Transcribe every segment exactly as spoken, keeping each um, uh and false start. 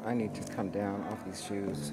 I need to come down off these shoes.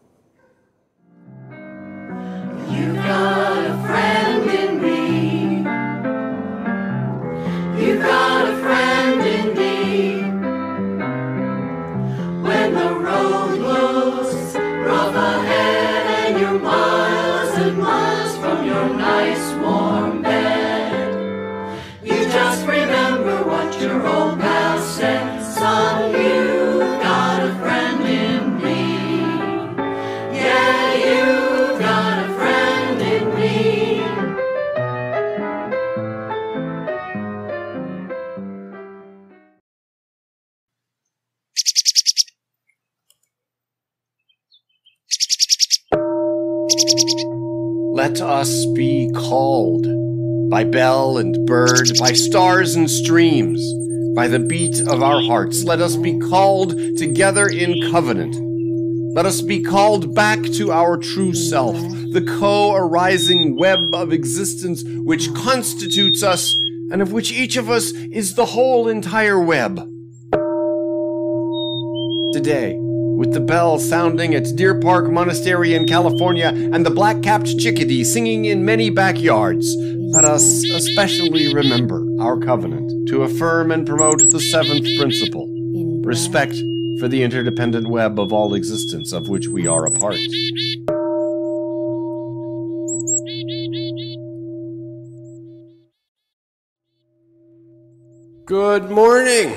You've got a friend in me. when you're miles and miles from your nice warm bed. You just remember what your old pal said, son, you've got a friend in me. Yeah, you've got a friend in me. Let us be called by bell and bird, by stars and streams, by the beat of our hearts. Let us be called together in covenant. Let us be called back to our true self, the co-arising web of existence which constitutes us and of which each of us is the whole entire web. Today, with the bell sounding at Deer Park Monastery in California and the black-capped chickadee singing in many backyards, let us especially remember our covenant to affirm and promote the seventh principle, respect for the interdependent web of all existence of which we are a part. Good morning.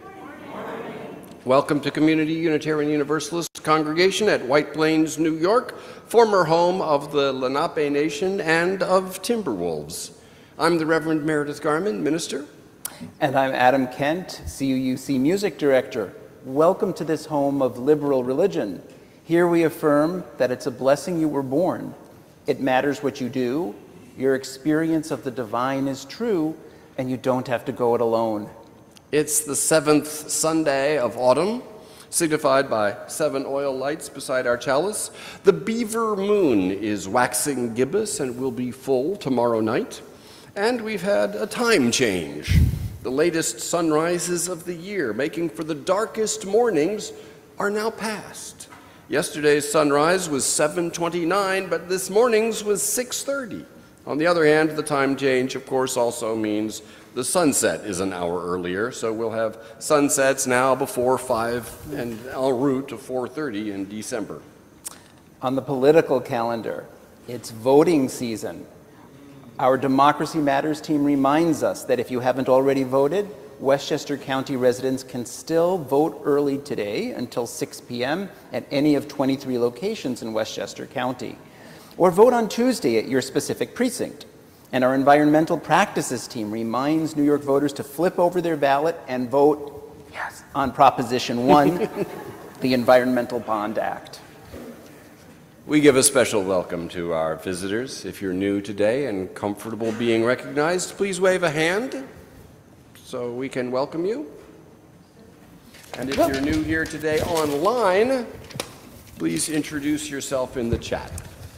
Welcome to Community Unitarian Universalist Congregation at White Plains, New York, former home of the Lenape Nation and of Timberwolves. I'm the Reverend Meredith Garman, minister. And I'm Adam Kent, C U U C music director. Welcome to this home of liberal religion. Here we affirm that it's a blessing you were born. It matters what you do. Your experience of the divine is true, and you don't have to go it alone. It's the seventh Sunday of autumn, signified by seven oil lights beside our chalice. The beaver moon is waxing gibbous and will be full tomorrow night. And we've had a time change. The latest sunrises of the year, making for the darkest mornings, are now past. Yesterday's sunrise was seven twenty-nine, but this morning's was six thirty. On the other hand, the time change, of course, also means the sunset is an hour earlier, so we'll have sunsets now before five and en route to four thirty in December. On the political calendar, it's voting season. Our Democracy Matters team reminds us that if you haven't already voted, Westchester County residents can still vote early today until six p m at any of twenty-three locations in Westchester County. Or vote on Tuesday at your specific precinct. And our environmental practices team reminds New York voters to flip over their ballot and vote yes on Proposition one, the Environmental Bond Act. We give a special welcome to our visitors. If you're new today and comfortable being recognized, please wave a hand so we can welcome you. And if you're new here today online, please introduce yourself in the chat.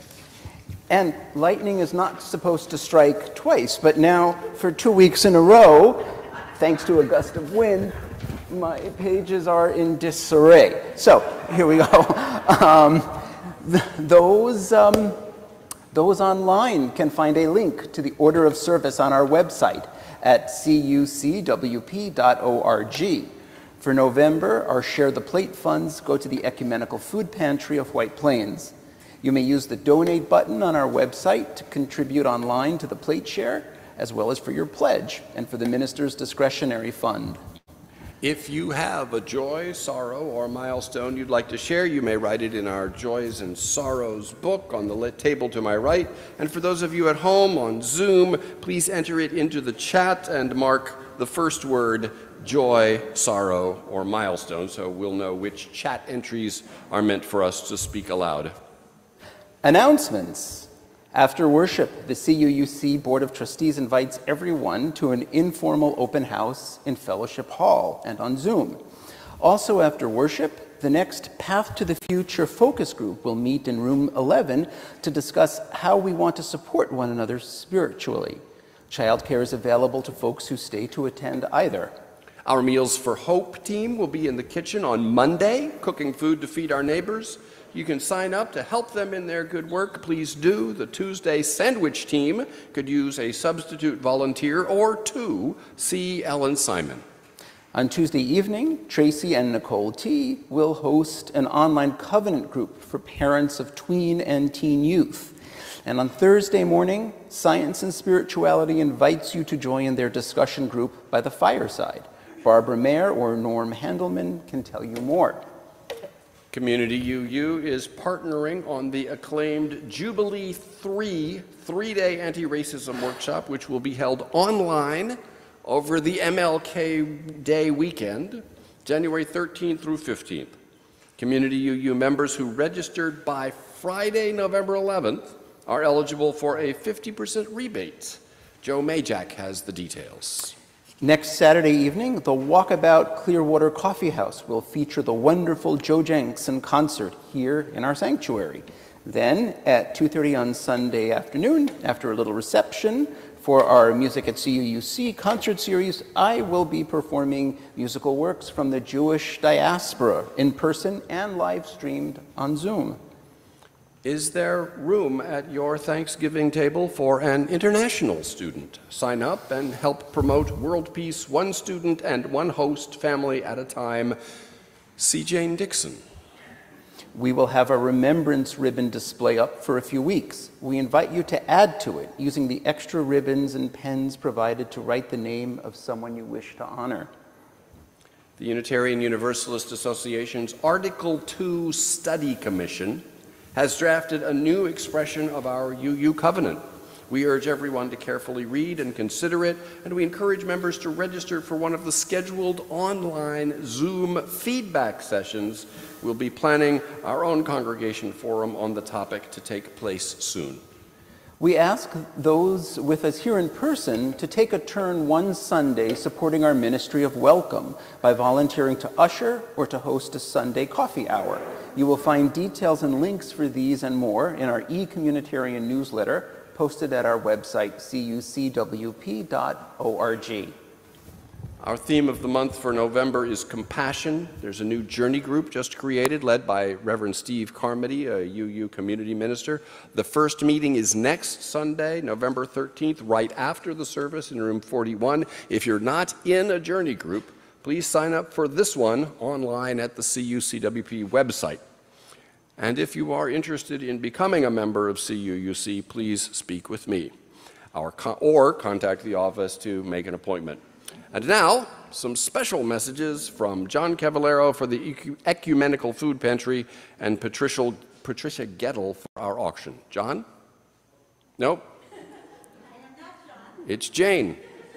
And lightning is not supposed to strike twice, but now for two weeks in a row, thanks to a gust of wind, my pages are in disarray. So here we go. Um, th those, um, those online can find a link to the order of service on our website at C U C W P dot org. For November, our Share the Plate funds go to the Ecumenical Food Pantry of White Plains. You may use the donate button on our website to contribute online to the plate share, as well as for your pledge and for the minister's discretionary fund. If you have a joy, sorrow, or milestone you'd like to share, you may write it in our Joys and Sorrows book on the table to my right. And for those of you at home on Zoom, please enter it into the chat and mark the first word, joy, sorrow, or milestone, so we'll know which chat entries are meant for us to speak aloud. Announcements. After worship, the C U U C Board of Trustees invites everyone to an informal open house in Fellowship Hall and on Zoom. Also after worship, the next Path to the Future focus group will meet in room eleven to discuss how we want to support one another spiritually. Childcare is available to folks who stay to attend either. Our Meals for Hope team will be in the kitchen on Monday, cooking food to feed our neighbors. You can sign up to help them in their good work. Please do. The Tuesday sandwich team could use a substitute volunteer or two. See Ellen Simon. On Tuesday evening, Tracy and Nicole T. will host an online covenant group for parents of tween and teen youth. And on Thursday morning, Science and Spirituality invites you to join their discussion group by the fireside. Barbara Mayer or Norm Handelman can tell you more. Community U U is partnering on the acclaimed Jubilee three three-day anti-racism workshop, which will be held online over the M L K Day weekend, January thirteenth through fifteenth. Community U U members who registered by Friday, November eleventh, are eligible for a fifty percent rebate. Joe Majak has the details. Next Saturday evening, the Walkabout Clearwater Coffee House will feature the wonderful Joe Jenks concert here in our sanctuary. Then, at two thirty on Sunday afternoon, after a little reception for our Music at C U U C concert series, I will be performing musical works from the Jewish diaspora in person and live-streamed on Zoom. Is there room at your Thanksgiving table for an international student? Sign up and help promote world peace, one student and one host family at a time. C. Jane Dixon. We will have a remembrance ribbon display up for a few weeks. We invite you to add to it using the extra ribbons and pens provided to write the name of someone you wish to honor. The Unitarian Universalist Association's Article two Study Commission has drafted a new expression of our U U covenant. We urge everyone to carefully read and consider it, and we encourage members to register for one of the scheduled online Zoom feedback sessions. We'll be planning our own congregation forum on the topic to take place soon. We ask those with us here in person to take a turn one Sunday supporting our ministry of welcome by volunteering to usher or to host a Sunday coffee hour. You will find details and links for these and more in our e-communitarian newsletter posted at our website, C U C W P dot org. Our theme of the month for November is compassion. There's a new journey group just created led by Reverend Steve Carmody, a U U community minister. The first meeting is next Sunday, November thirteenth, right after the service in room forty-one. If you're not in a journey group, please sign up for this one online at the C U C W P website. And if you are interested in becoming a member of C U U C, please speak with me or, con or contact the office to make an appointment. And now, some special messages from John Cavallero for the Ecumenical Food Pantry and Patricia, Patricia Gettle for our auction. John? Nope. I am not John. It's Jane.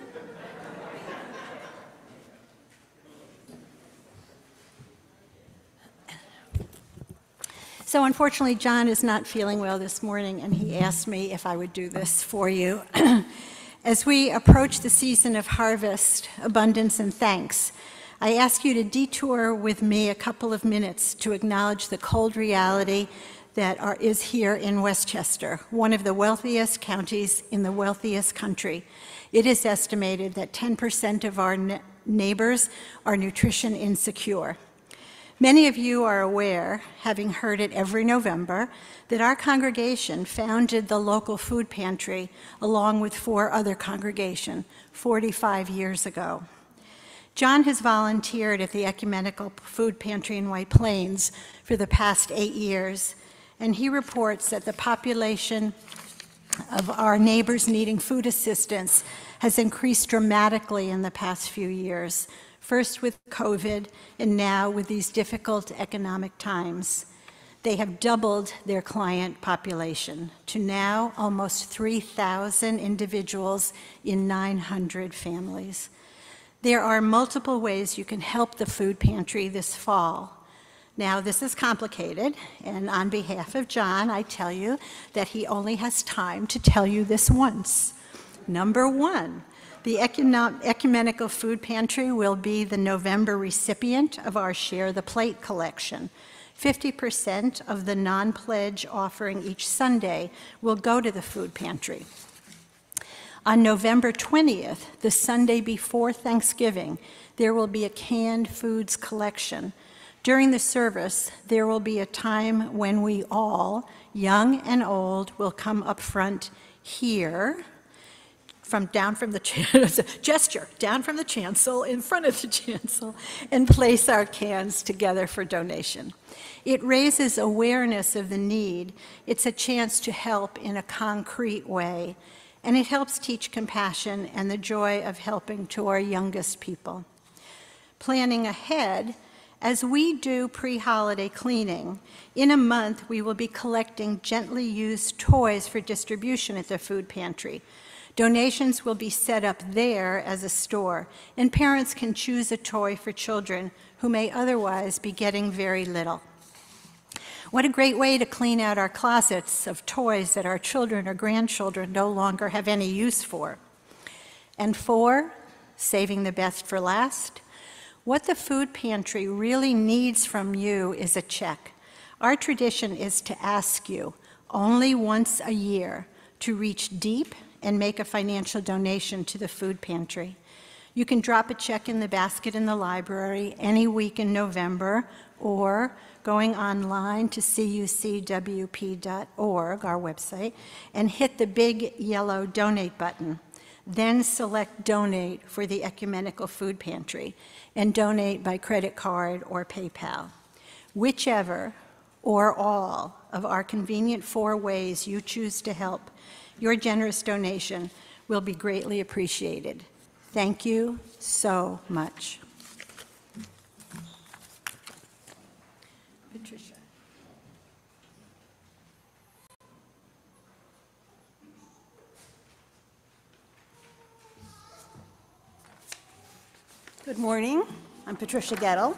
So unfortunately, John is not feeling well this morning, and he asked me if I would do this for you. As we approach the season of harvest, abundance, and thanks, I ask you to detour with me a couple of minutes to acknowledge the cold reality that are, is here in Westchester, one of the wealthiest counties in the wealthiest country. It is estimated that ten percent of our ne- neighbors are nutrition insecure. Many of you are aware, having heard it every November, that our congregation founded the local food pantry along with four other congregations forty-five years ago. John has volunteered at the Ecumenical Food Pantry in White Plains for the past eight years, and he reports that the population of our neighbors needing food assistance has increased dramatically in the past few years. First with COVID, and now with these difficult economic times. They have doubled their client population to now almost three thousand individuals in nine hundred families. There are multiple ways you can help the food pantry this fall. Now, this is complicated, and on behalf of John, I tell you that he only has time to tell you this once. Number one, the Ecumenical Food Pantry will be the November recipient of our Share the Plate collection. fifty percent of the non-pledge offering each Sunday will go to the food pantry. On November twentieth, the Sunday before Thanksgiving, there will be a canned foods collection. During the service, there will be a time when we all, young and old, will come up front here from down from the chancel, gesture, down from the chancel, in front of the chancel, and place our cans together for donation. It raises awareness of the need. It's a chance to help in a concrete way, and it helps teach compassion and the joy of helping to our youngest people. Planning ahead, as we do pre-holiday cleaning, in a month we will be collecting gently used toys for distribution at the food pantry. Donations will be set up there as a store, and parents can choose a toy for children who may otherwise be getting very little. What a great way to clean out our closets of toys that our children or grandchildren no longer have any use for. And four, saving the best for last, what the food pantry really needs from you is a check. Our tradition is to ask you only once a year to reach deep and make a financial donation to the food pantry. You can drop a check in the basket in the library any week in November, or going online to C U C W P dot org, our website, and hit the big yellow donate button. Then select donate for the Ecumenical Food Pantry and donate by credit card or PayPal. Whichever or all of our convenient four ways you choose to help, your generous donation will be greatly appreciated. Thank you so much. Patricia. Good morning. I'm Patricia Gettle.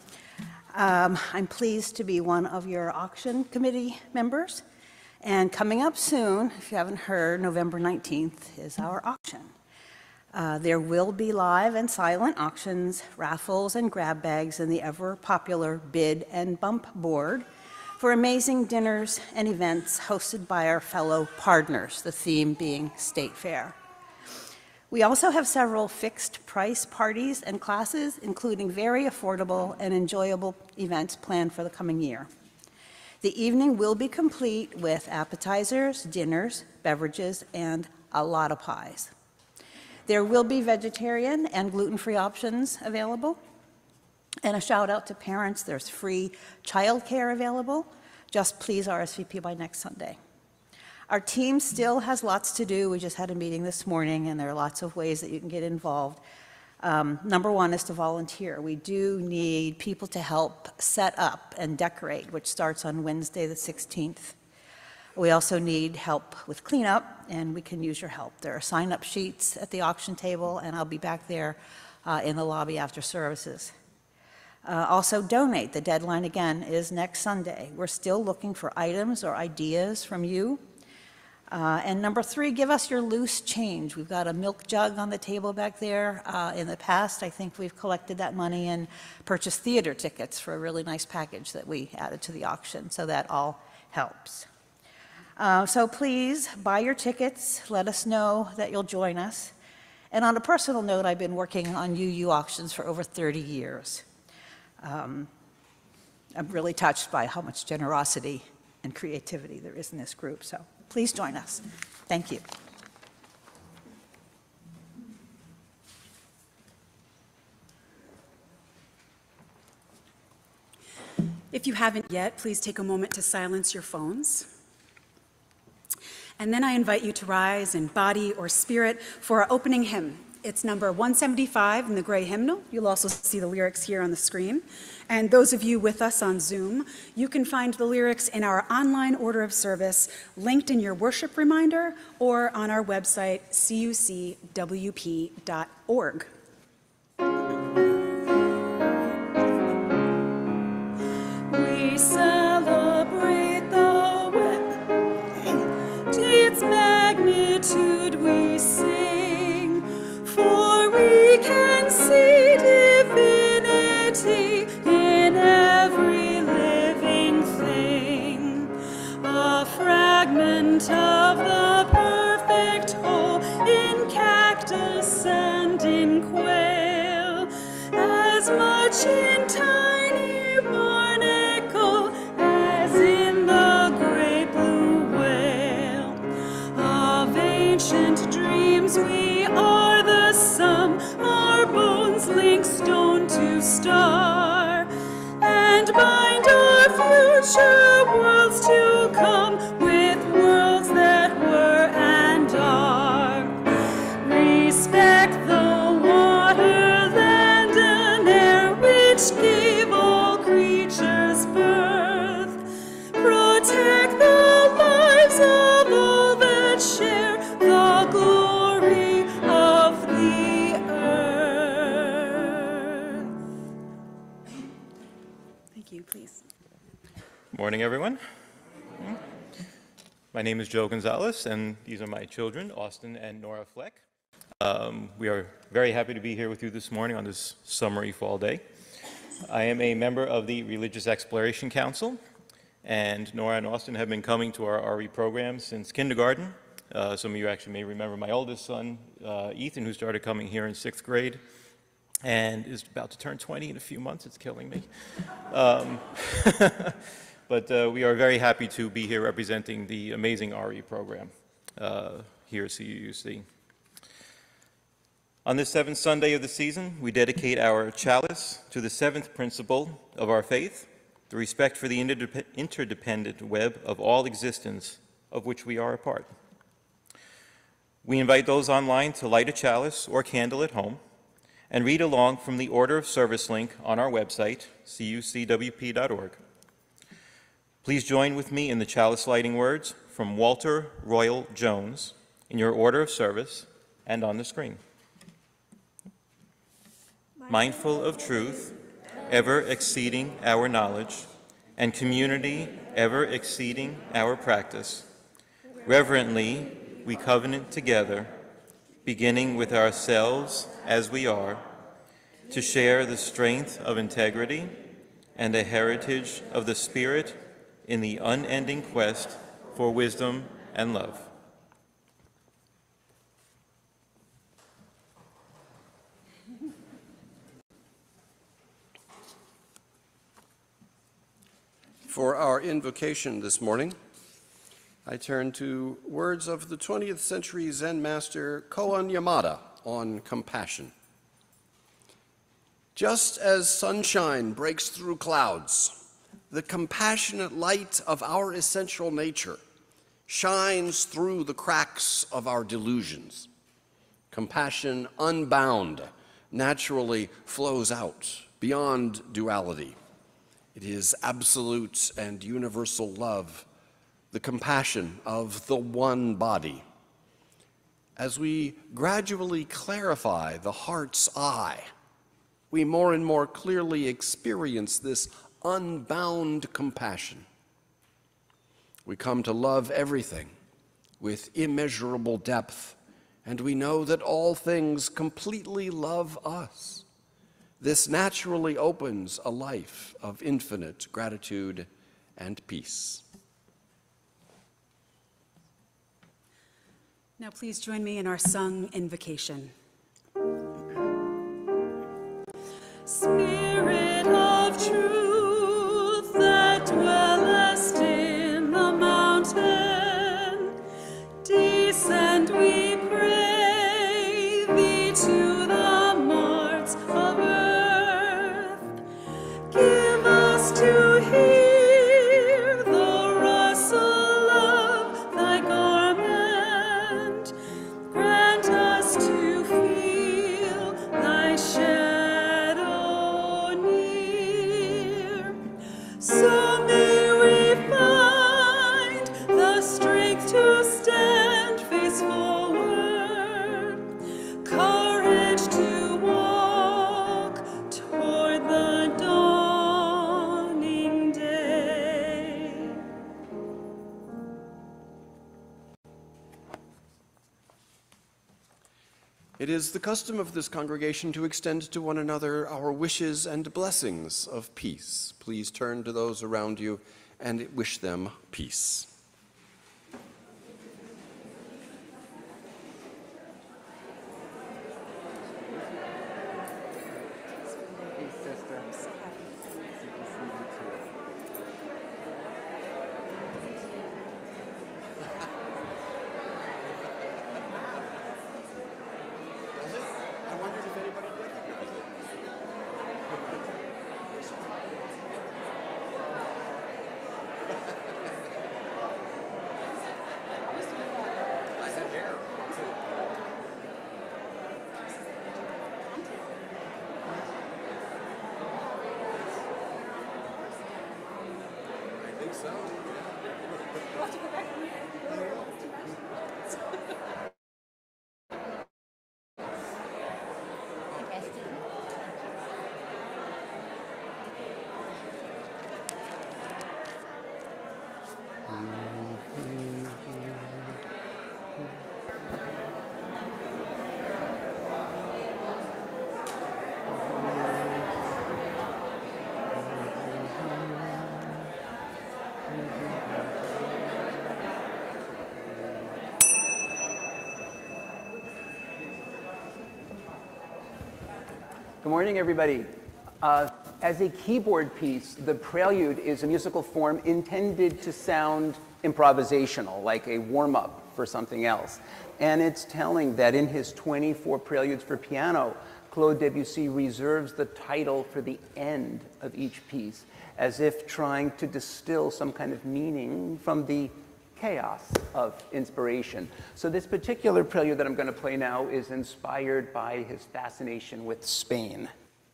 Um, I'm pleased to be one of your auction committee members. And coming up soon, if you haven't heard, November nineteenth is our auction. Uh, there will be live and silent auctions, raffles, and grab bags in the ever-popular bid and bump board for amazing dinners and events hosted by our fellow partners, the theme being State Fair. We also have several fixed price parties and classes, including very affordable and enjoyable events planned for the coming year. The evening will be complete with appetizers, dinners, beverages, and a lot of pies. There will be vegetarian and gluten-free options available. And a shout out to parents, there's free childcare available. Just please R S V P by next Sunday. Our team still has lots to do. We just had a meeting this morning, and there are lots of ways that you can get involved. Um, number one is to volunteer. We do need people to help set up and decorate, which starts on Wednesday the sixteenth. We also need help with cleanup, and we can use your help. There are sign-up sheets at the auction table, and I'll be back there uh, in the lobby after services. Uh, also donate. The deadline, again, is next Sunday. We're still looking for items or ideas from you. Uh, and number three, give us your loose change. We've got a milk jug on the table back there. Uh, in the past, I think we've collected that money and purchased theater tickets for a really nice package that we added to the auction, so that all helps. Uh, so please buy your tickets. Let us know that you'll join us. And on a personal note, I've been working on U U auctions for over thirty years. Um, I'm really touched by how much generosity and creativity there is in this group. So please join us. Thank you. If you haven't yet, please take a moment to silence your phones. And then I invite you to rise in body or spirit for our opening hymn. It's number one seventy-five in the gray hymnal. You'll also see the lyrics here on the screen. And those of you with us on Zoom, you can find the lyrics in our online order of service, linked in your worship reminder, or on our website, C U C W P dot org. We celebrate the wind, its magnitude we sing, for we can see divinity in every living thing, a fragment of the perfect whole in cactus and in quail, as much in tiny barnacle as in the great blue whale, of ancient dreams bones, we are the sum, our bones link stone to star, and bind our future worlds to come with worlds that were and are. Respect the water, land, and air which gave all creatures birth. Protect the lives of all that share the glory of the earth. Thank you, please. Morning, everyone. My name is Joe Gonzalez, and these are my children, Austin and Nora Fleck. Um, we are very happy to be here with you this morning on this summery fall day. I am a member of the Religious Exploration Council, and Nora and Austin have been coming to our R E program since kindergarten. Uh, some of you actually may remember my oldest son, uh, Ethan, who started coming here in sixth grade and is about to turn twenty in a few months. It's killing me. Um, but uh, we are very happy to be here representing the amazing R E program uh, here at C U U C. On this seventh Sunday of the season, we dedicate our chalice to the seventh principle of our faith, the respect for the interdep- interdependent web of all existence of which we are a part. We invite those online to light a chalice or candle at home and read along from the order of service link on our website, C U C W P dot org. Please join with me in the chalice lighting words from Walter Royal Jones in your order of service and on the screen. Mindful of truth, ever exceeding our knowledge, and community ever exceeding our practice, reverently we covenant together, beginning with ourselves as we are, to share the strength of integrity and a heritage of the Spirit in the unending quest for wisdom and love. For our invocation this morning, I turn to words of the twentieth century Zen master Koan Yamada on compassion. Just as sunshine breaks through clouds, the compassionate light of our essential nature shines through the cracks of our delusions. Compassion unbound naturally flows out beyond duality. It is absolute and universal love, the compassion of the one body. As we gradually clarify the heart's eye, we more and more clearly experience this unbound compassion. We come to love everything with immeasurable depth, and we know that all things completely love us. This naturally opens a life of infinite gratitude and peace. Now please join me in our sung invocation. Spirit of truth that dwellest in the mountain, descend, we pray thee, to the marts of earth. Give us to hear the rustle of thy garment. Grant us to feel thy shadow near. So may we find the strength to stand face forward, courage to walk toward the dawning day. It is the custom of this congregation to extend to one another our wishes and blessings of peace. Please turn to those around you and wish them peace. Good morning, everybody. Uh, as a keyboard piece, the prelude is a musical form intended to sound improvisational, like a warm-up for something else. And it's telling that in his twenty-four preludes for piano, Claude Debussy reserves the title for the end of each piece, as if trying to distill some kind of meaning from the chaos of inspiration. So this particular prelude that I'm going to play now is inspired by his fascination with Spain.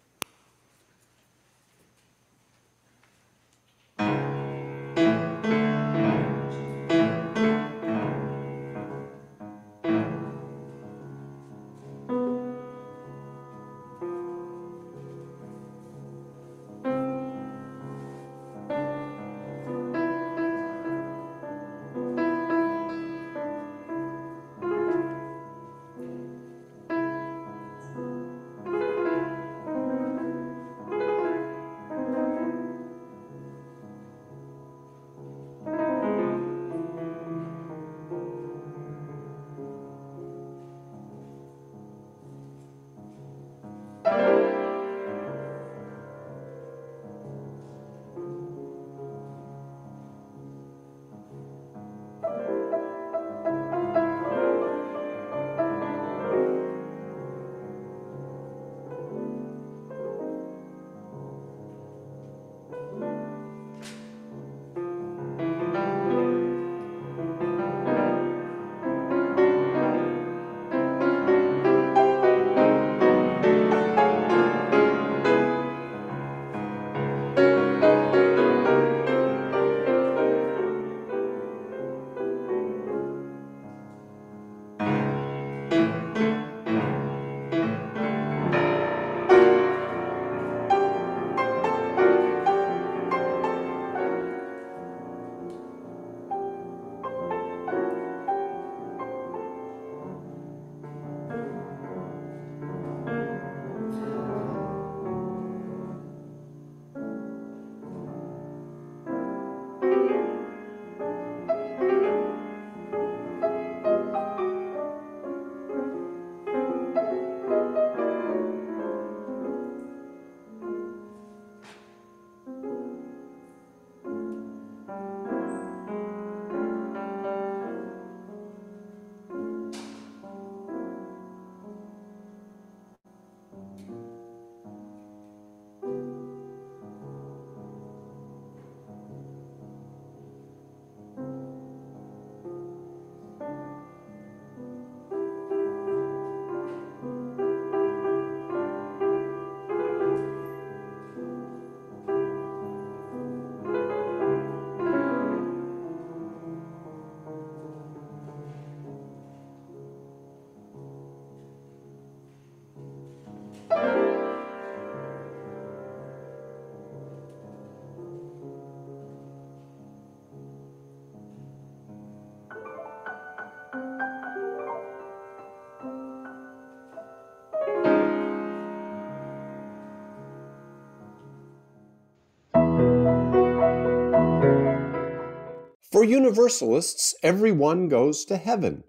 For Universalists, everyone goes to heaven.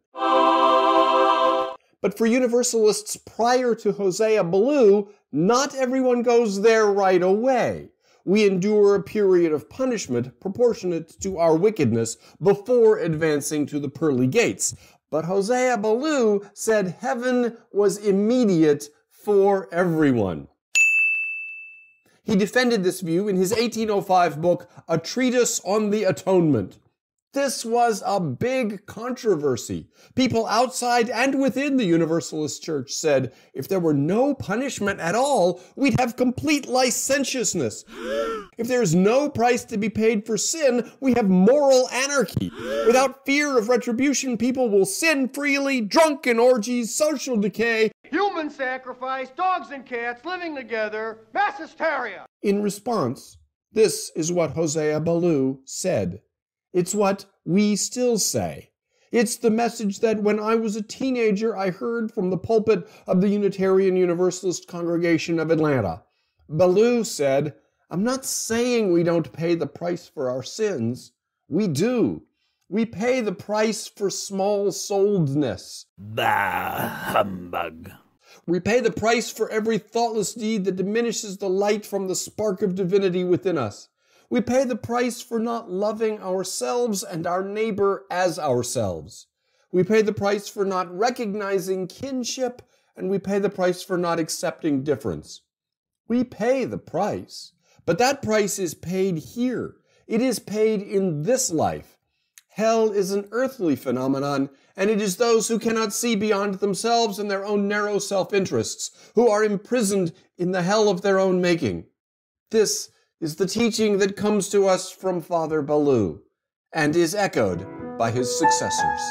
But for Universalists prior to Hosea Ballou, not everyone goes there right away. We endure a period of punishment proportionate to our wickedness before advancing to the pearly gates. But Hosea Ballou said heaven was immediate for everyone. He defended this view in his eighteen oh five book, A Treatise on the Atonement. This was a big controversy. People outside and within the Universalist Church said, if there were no punishment at all, we'd have complete licentiousness. If there's no price to be paid for sin, we have moral anarchy. Without fear of retribution, people will sin freely, drunk in orgies, social decay. Human sacrifice, dogs and cats living together, mass hysteria. In response, this is what Hosea Ballou said. It's what we still say. It's the message that when I was a teenager, I heard from the pulpit of the Unitarian Universalist Congregation of Atlanta. Ballou said, I'm not saying we don't pay the price for our sins. We do. We pay the price for small-souledness. Bah, humbug. We pay the price for every thoughtless deed that diminishes the light from the spark of divinity within us. We pay the price for not loving ourselves and our neighbor as ourselves. We pay the price for not recognizing kinship, and we pay the price for not accepting difference. We pay the price, but that price is paid here. It is paid in this life. Hell is an earthly phenomenon, and it is those who cannot see beyond themselves and their own narrow self-interests who are imprisoned in the hell of their own making. This is the teaching that comes to us from Father Baloo and is echoed by his successors.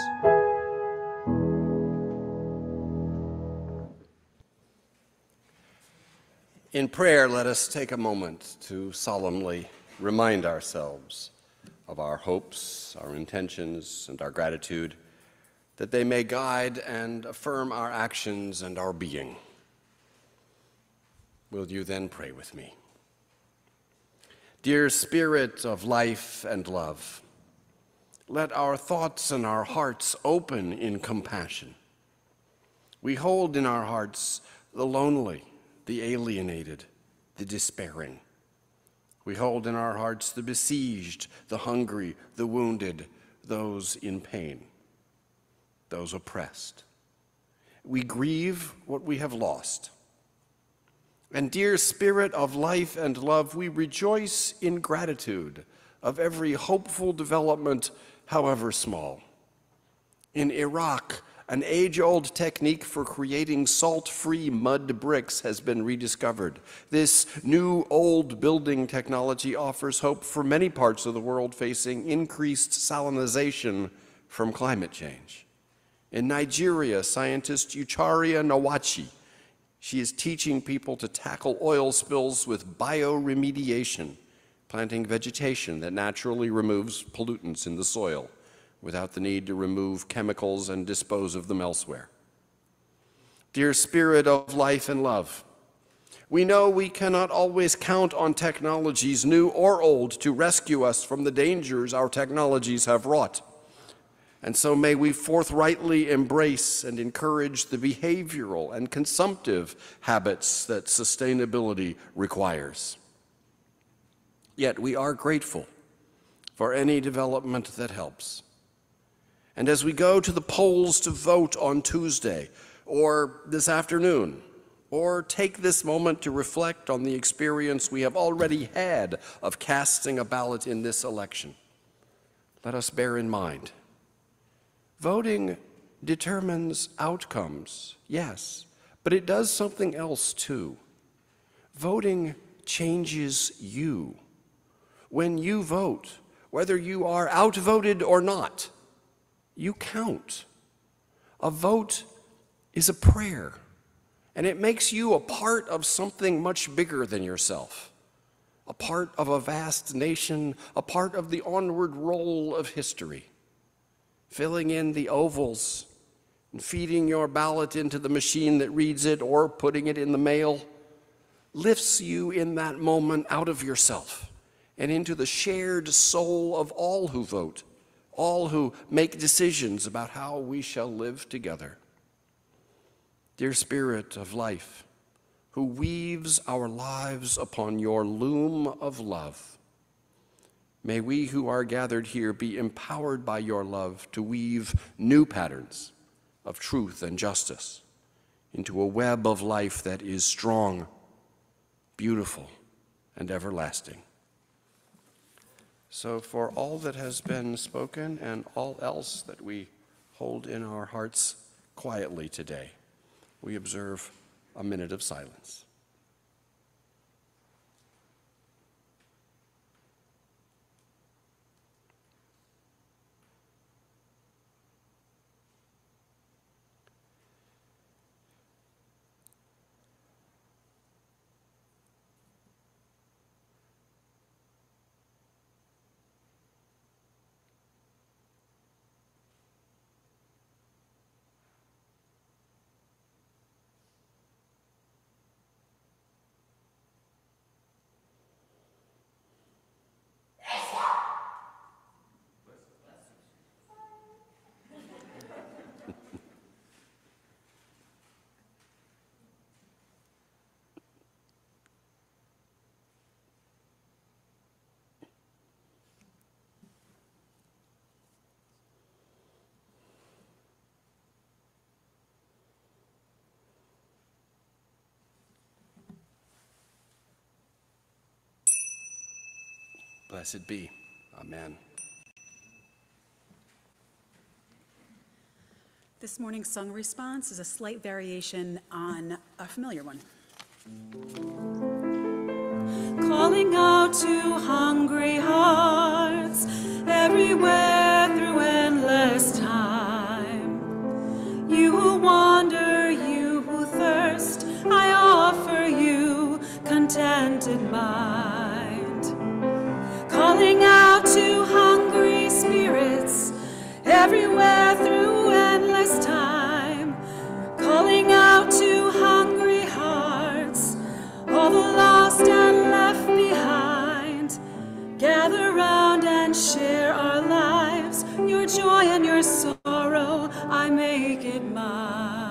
In prayer, let us take a moment to solemnly remind ourselves of our hopes, our intentions, and our gratitude, that they may guide and affirm our actions and our being. Will you then pray with me? Dear Spirit of life and love, let our thoughts and our hearts open in compassion. We hold in our hearts the lonely, the alienated, the despairing. We hold in our hearts the besieged, the hungry, the wounded, those in pain, those oppressed. We grieve what we have lost. And dear Spirit of life and love, we rejoice in gratitude of every hopeful development, however small. In Iraq, an age-old technique for creating salt-free mud bricks has been rediscovered. This new old building technology offers hope for many parts of the world facing increased salinization from climate change. In Nigeria, scientist Ucharia Nawachi, she is teaching people to tackle oil spills with bioremediation, planting vegetation that naturally removes pollutants in the soil without the need to remove chemicals and dispose of them elsewhere. Dear Spirit of life and love, we know we cannot always count on technologies, new or old, to rescue us from the dangers our technologies have wrought. And so may we forthrightly embrace and encourage the behavioral and consumptive habits that sustainability requires. Yet we are grateful for any development that helps. And as we go to the polls to vote on Tuesday, or this afternoon, or take this moment to reflect on the experience we have already had of casting a ballot in this election, let us bear in mind, voting determines outcomes, yes, but it does something else too. Voting changes you. When you vote, whether you are outvoted or not, you count. A vote is a prayer, and it makes you a part of something much bigger than yourself, a part of a vast nation, a part of the onward roll of history. Filling in the ovals and feeding your ballot into the machine that reads it or putting it in the mail lifts you in that moment out of yourself and into the shared soul of all who vote, all who make decisions about how we shall live together. Dear Spirit of life, who weaves our lives upon your loom of love, may we who are gathered here be empowered by your love to weave new patterns of truth and justice into a web of life that is strong, beautiful, and everlasting. So for all that has been spoken and all else that we hold in our hearts quietly today, we observe a minute of silence. Blessed be. Amen. This morning's song response is a slight variation on a familiar one. Calling out to hungry hearts everywhere through endless time. You who wander, you who thirst, I offer you contented mind. Calling out to hungry spirits everywhere through endless time. Calling out to hungry hearts, all the lost and left behind. Gather round and share our lives, your joy and your sorrow, I make it mine.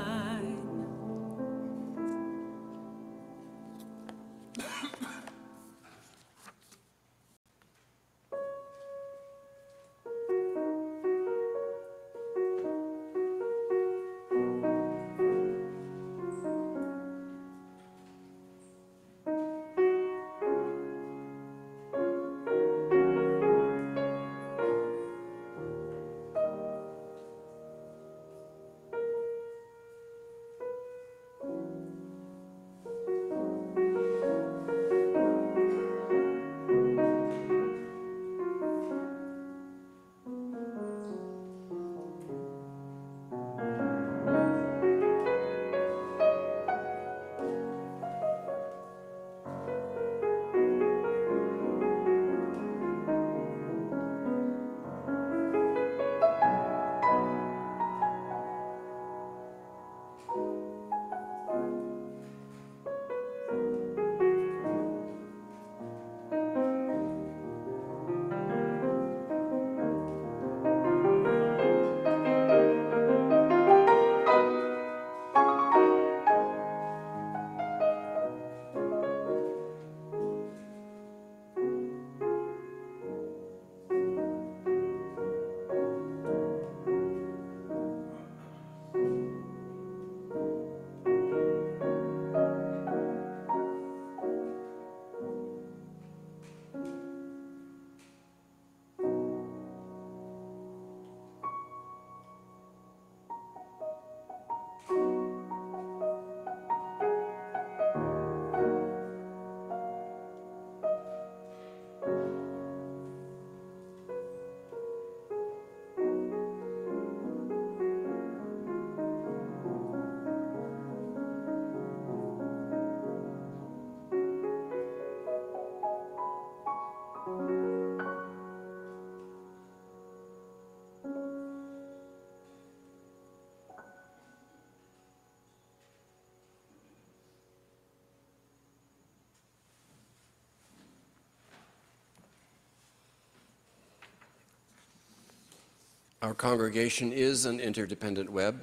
Our congregation is an interdependent web.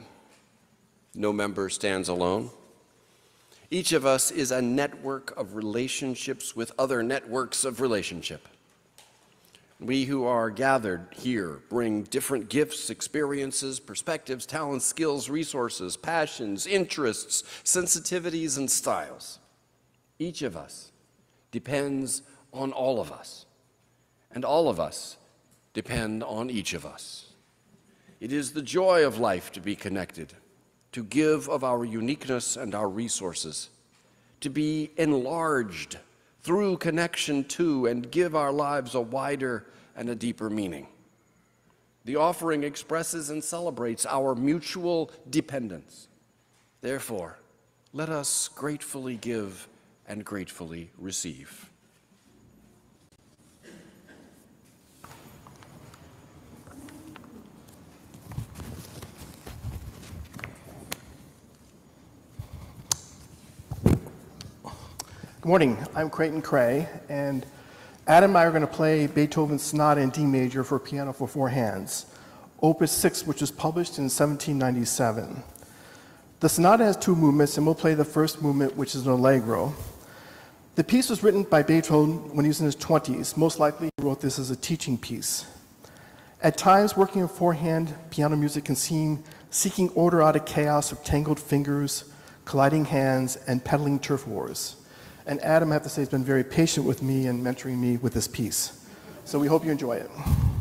No member stands alone. Each of us is a network of relationships with other networks of relationship. We who are gathered here bring different gifts, experiences, perspectives, talents, skills, resources, passions, interests, sensitivities, and styles. Each of us depends on all of us, and all of us depend on each of us. It is the joy of life to be connected, to give of our uniqueness and our resources, to be enlarged through connection to and give our lives a wider and a deeper meaning. The offering expresses and celebrates our mutual dependence. Therefore, let us gratefully give and gratefully receive. Good morning, I'm Creighton Cray, and Adam and I are going to play Beethoven's Sonata in D major for piano for four hands, Opus six, which was published in seventeen ninety-seven. The sonata has two movements, and we'll play the first movement, which is an allegro. The piece was written by Beethoven when he was in his twenties. Most likely he wrote this as a teaching piece. At times, working in four-hand piano music can seem seeking order out of chaos of tangled fingers, colliding hands, and peddling turf wars. And Adam, I have to say, has been very patient with me and mentoring me with this piece. So we hope you enjoy it.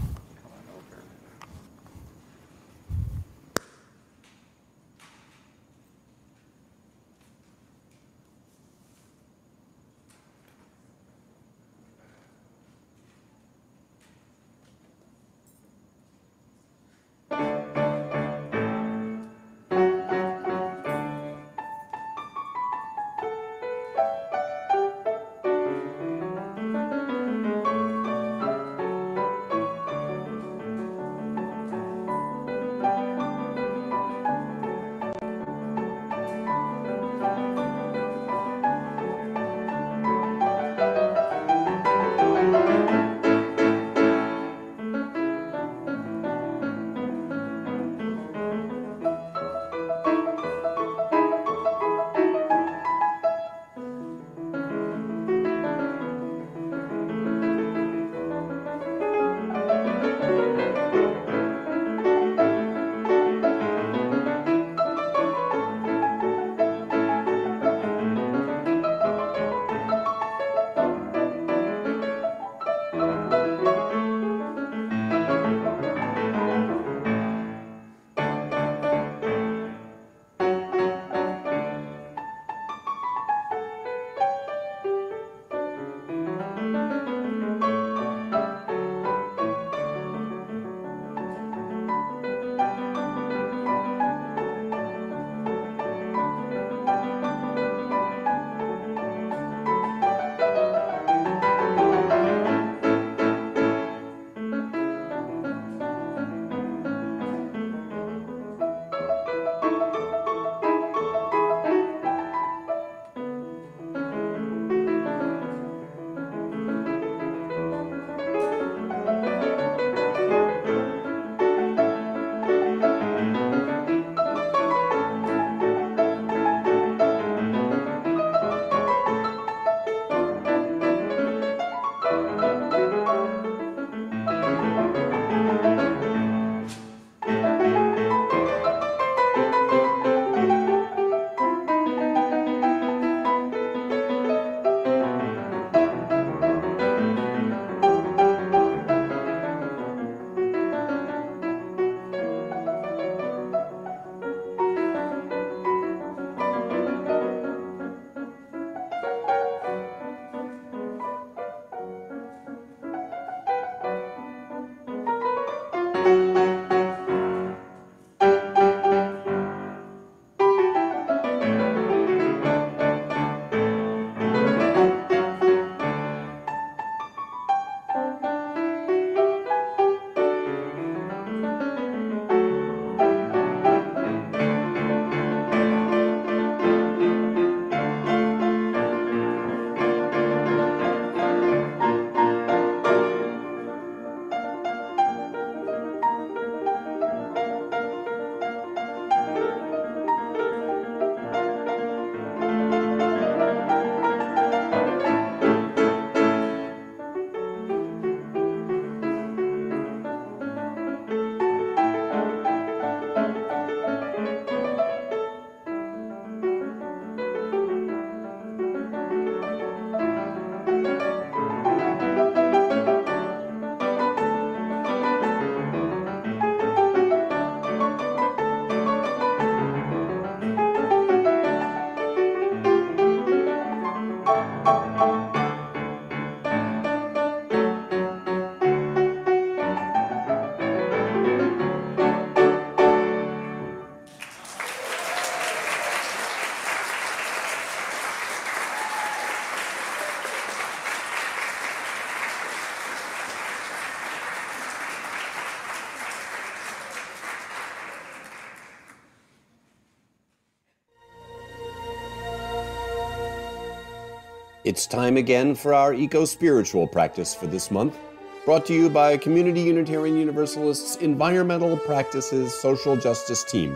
It's time again for our eco-spiritual practice for this month, brought to you by Community Unitarian Universalist's Environmental Practices Social Justice Team.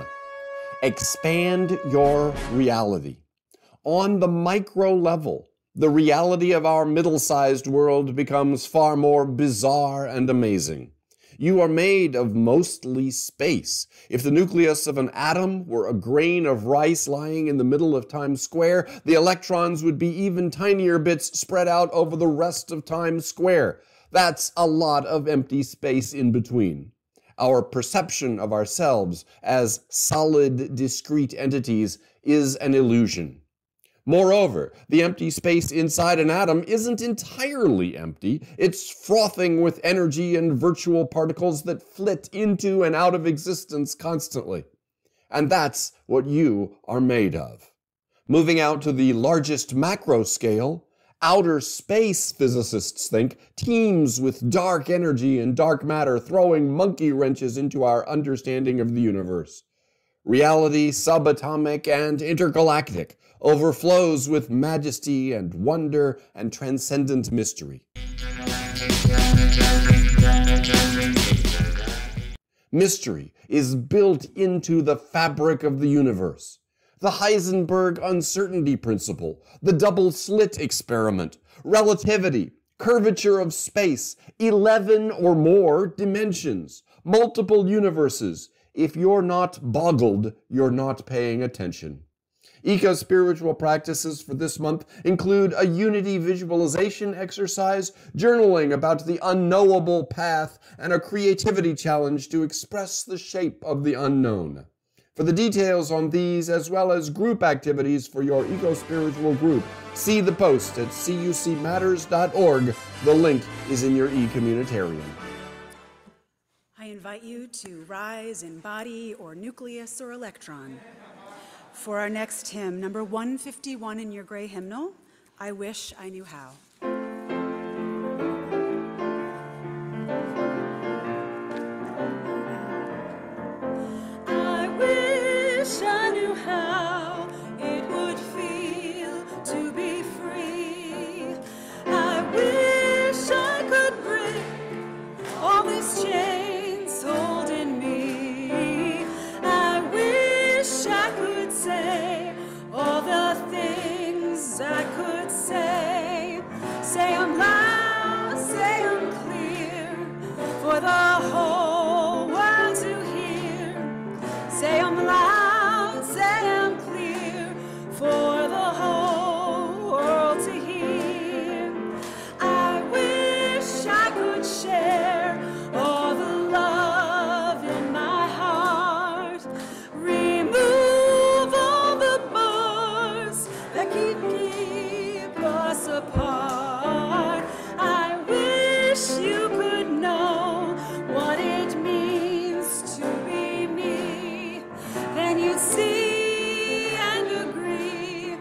Expand your reality. On the micro level, the reality of our middle-sized world becomes far more bizarre and amazing. You are made of mostly space. If the nucleus of an atom were a grain of rice lying in the middle of Times Square, the electrons would be even tinier bits spread out over the rest of Times Square. That's a lot of empty space in between. Our perception of ourselves as solid, discrete entities is an illusion. Moreover, the empty space inside an atom isn't entirely empty. It's frothing with energy and virtual particles that flit into and out of existence constantly. And that's what you are made of. Moving out to the largest macro scale, outer space, physicists think, teems with dark energy and dark matter, throwing monkey wrenches into our understanding of the universe. Reality, subatomic and intergalactic, overflows with majesty and wonder and transcendent mystery. Mystery is built into the fabric of the universe. The Heisenberg uncertainty principle, the double slit experiment, relativity, curvature of space, eleven or more dimensions, multiple universes. If you're not boggled, you're not paying attention. Eco-spiritual practices for this month include a unity visualization exercise, journaling about the unknowable path, and a creativity challenge to express the shape of the unknown. For the details on these, as well as group activities for your eco-spiritual group, see the post at C U C matters dot org. The link is in your e-communitarian. I invite you to rise in body or nucleus or electron. For our next hymn, number one fifty-one in your gray hymnal, I Wish I Knew How. I wish I knew how it would feel to be free. I wish I could break all these chains holding me. I wish I could say all the things I could say. Say them loud, say them clear, for the whole world to hear. Say them loud, say them clear, for the whole world to hear. I wish I could share all the love in my heart. Remove all the bars that keep, keep us apart. I wish you could know what it means to be me. Then you'd see and agree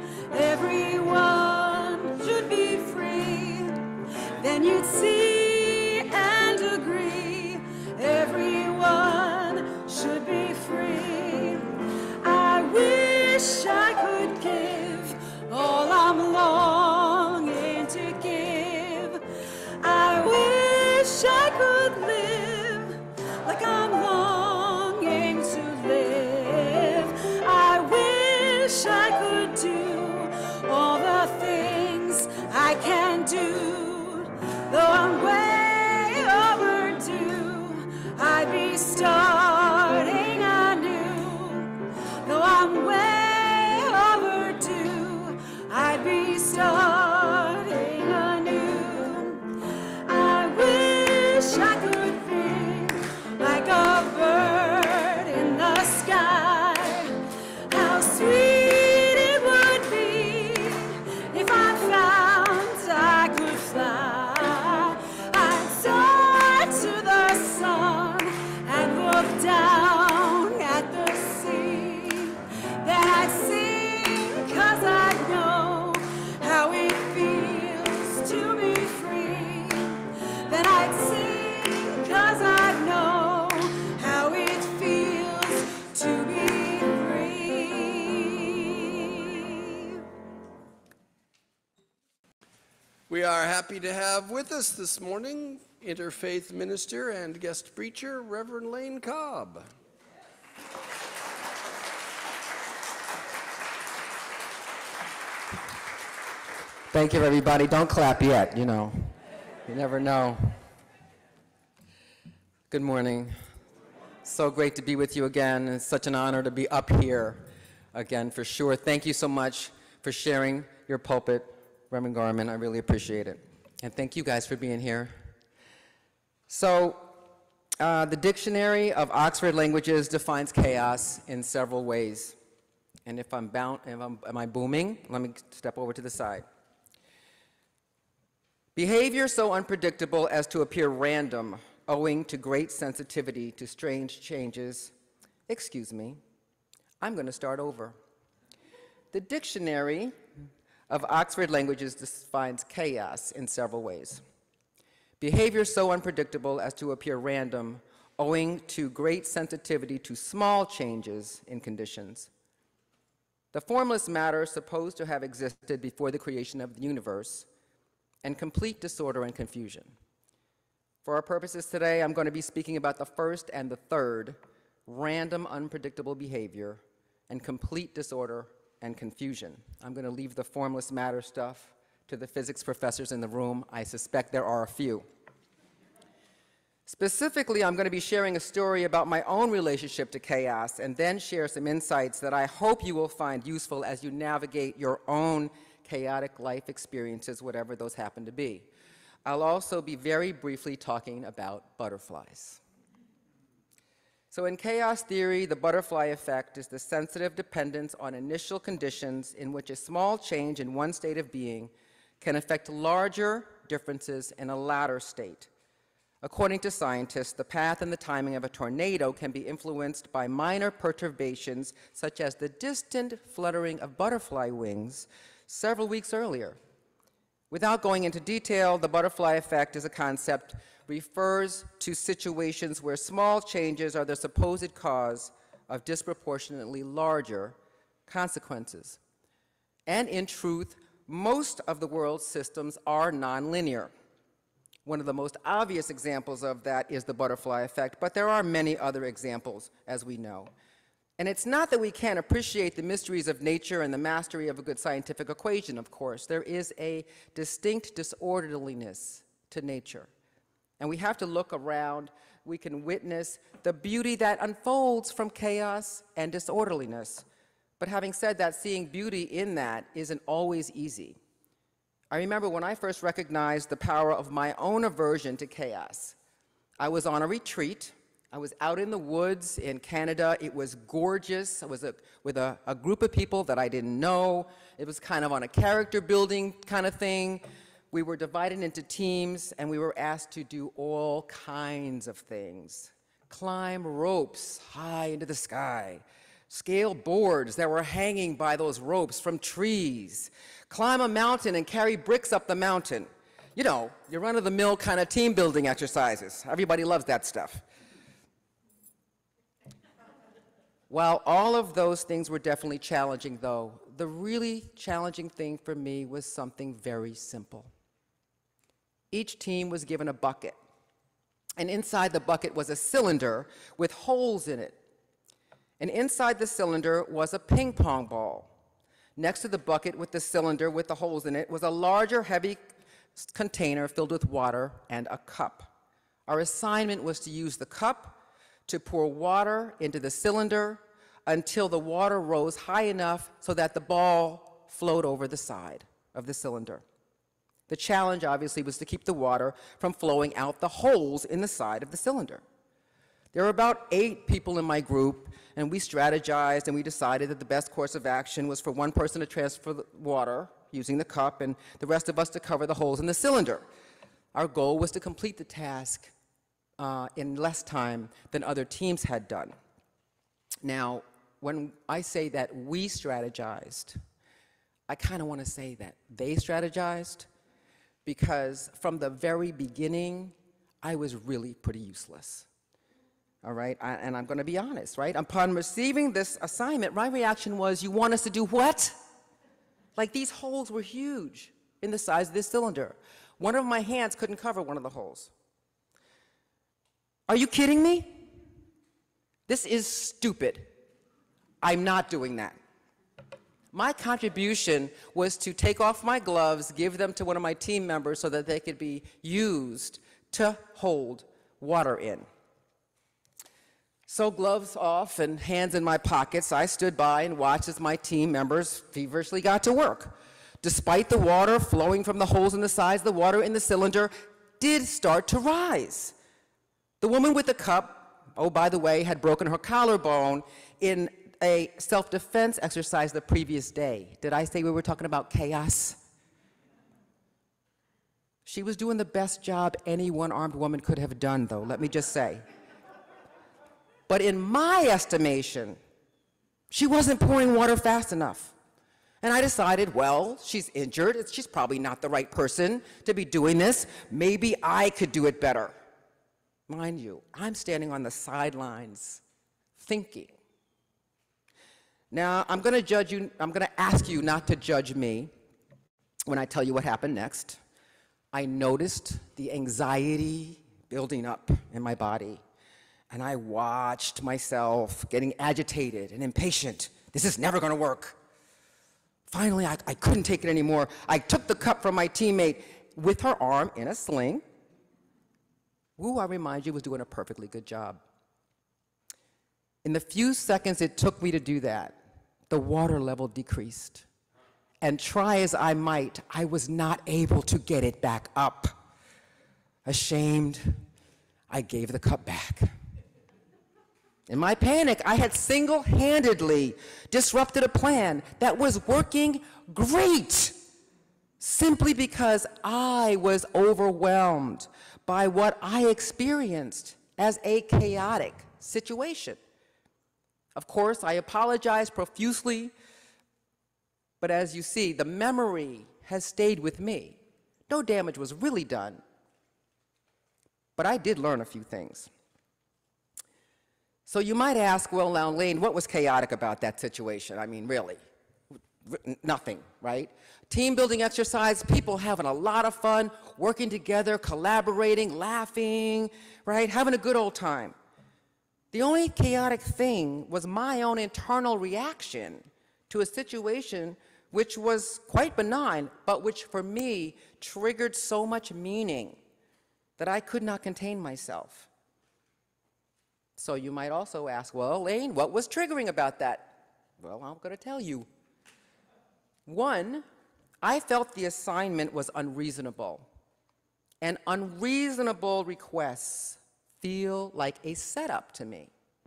everyone should be free. Then you'd see and agree everyone should be free. I wish I could give all I'm longing to give. I wish I could live like I'm longing to live. I wish I could do all the things I can do. Though I'm way overdue, I'd be starting anew. Though I'm way overdue, I'd be starting anew. I wish I could be like a bird in the sky. How sweet it would be if I found I could fly. I'd soar to the sun and look down at the sea. Then I'd sing, 'cause I know how it feels to be free. Then I'd sing, 'cause I know how it feels to be free. We are happy to have with us this morning interfaith minister and guest preacher, Reverend L.Cobb. Thank you, everybody. Don't clap yet, you know. You never know. Good morning. So great to be with you again. It's such an honor to be up here again, for sure. Thank you so much for sharing your pulpit, Reverend Garman. I really appreciate it. And thank you guys for being here. So, uh, the Dictionary of Oxford Languages defines chaos in several ways. And if I'm bound, if I'm, am I booming? Let me step over to the side. Behavior so unpredictable as to appear random, owing to great sensitivity to strange changes. Excuse me, I'm going to start over. The Dictionary of Oxford Languages defines chaos in several ways. Behavior so unpredictable as to appear random, owing to great sensitivity to small changes in conditions. The formless matter supposed to have existed before the creation of the universe, and complete disorder and confusion. For our purposes today, I'm going to be speaking about the first and the third, random, unpredictable behavior, and complete disorder and confusion. I'm going to leave the formless matter stuff to the physics professors in the room. I suspect there are a few. Specifically, I'm going to be sharing a story about my own relationship to chaos, and then share some insights that I hope you will find useful as you navigate your own chaotic life experiences, whatever those happen to be. I'll also be very briefly talking about butterflies. So in chaos theory, the butterfly effect is the sensitive dependence on initial conditions in which a small change in one state of being can affect larger differences in a latter state. According to scientists, the path and the timing of a tornado can be influenced by minor perturbations such as the distant fluttering of butterfly wings several weeks earlier. Without going into detail, the butterfly effect as a concept refers to situations where small changes are the supposed cause of disproportionately larger consequences. And in truth, most of the world's systems are nonlinear. One of the most obvious examples of that is the butterfly effect, but there are many other examples, as we know. And it's not that we can't appreciate the mysteries of nature and the mastery of a good scientific equation, of course. There is a distinct disorderliness to nature. And we have to look around. We can witness the beauty that unfolds from chaos and disorderliness. But having said that, seeing beauty in that isn't always easy. I remember when I first recognized the power of my own aversion to chaos. I was on a retreat. I was out in the woods in Canada. It was gorgeous. I was a, with a, a group of people that I didn't know. It was kind of on a character building kind of thing. We were divided into teams, and we were asked to do all kinds of things. Climb ropes high into the sky. Scale boards that were hanging by those ropes from trees. Climb a mountain and carry bricks up the mountain. You know, your run-of-the-mill kind of team building exercises. Everybody loves that stuff. While all of those things were definitely challenging, though, the really challenging thing for me was something very simple. Each team was given a bucket, and inside the bucket was a cylinder with holes in it. And inside the cylinder was a ping pong ball. Next to the bucket with the cylinder with the holes in it was a larger, heavy container filled with water and a cup. Our assignment was to use the cup to pour water into the cylinder until the water rose high enough so that the ball flowed over the side of the cylinder. The challenge, obviously, was to keep the water from flowing out the holes in the side of the cylinder. There were about eight people in my group, and we strategized and we decided that the best course of action was for one person to transfer the water using the cup and the rest of us to cover the holes in the cylinder. Our goal was to complete the task uh, in less time than other teams had done. Now, when I say that we strategized, I kind of want to say that they strategized, because from the very beginning, I was really pretty useless. All right, I, and I'm going to be honest, right? Upon receiving this assignment, my reaction was, you want us to do what? Like, these holes were huge in the size of this cylinder. One of my hands couldn't cover one of the holes. Are you kidding me? This is stupid. I'm not doing that. My contribution was to take off my gloves, give them to one of my team members so that they could be used to hold water in. So gloves off and hands in my pockets, I stood by and watched as my team members feverishly got to work. Despite the water flowing from the holes in the sides, the water in the cylinder did start to rise. The woman with the cup, oh, by the way, had broken her collarbone in a self-defense exercise the previous day. Did I say we were talking about chaos? She was doing the best job any one-armed woman could have done, though, let me just say. But in my estimation, she wasn't pouring water fast enough. And I decided, well, she's injured. She's probably not the right person to be doing this. Maybe I could do it better. Mind you, I'm standing on the sidelines thinking. Now, I'm going to judge you, I'm going to ask you not to judge me when I tell you what happened next. I noticed the anxiety building up in my body, and I watched myself getting agitated and impatient. This is never going to work. Finally, I, I couldn't take it anymore. I took the cup from my teammate with her arm in a sling, who I remind you was doing a perfectly good job. In the few seconds it took me to do that, the water level decreased. And try as I might, I was not able to get it back up. Ashamed, I gave the cup back. In my panic, I had single-handedly disrupted a plan that was working great, simply because I was overwhelmed by what I experienced as a chaotic situation. Of course, I apologized profusely, but as you see, the memory has stayed with me. No damage was really done, but I did learn a few things. So you might ask, well, now, Lane, what was chaotic about that situation? I mean, really, nothing, right? Team building exercise, people having a lot of fun, working together, collaborating, laughing, right? Having a good old time. The only chaotic thing was my own internal reaction to a situation which was quite benign, but which for me triggered so much meaning that I could not contain myself. So you might also ask, well, Lane, what was triggering about that? Well, I'm going to tell you. One, I felt the assignment was unreasonable, and unreasonable requests feel like a setup to me,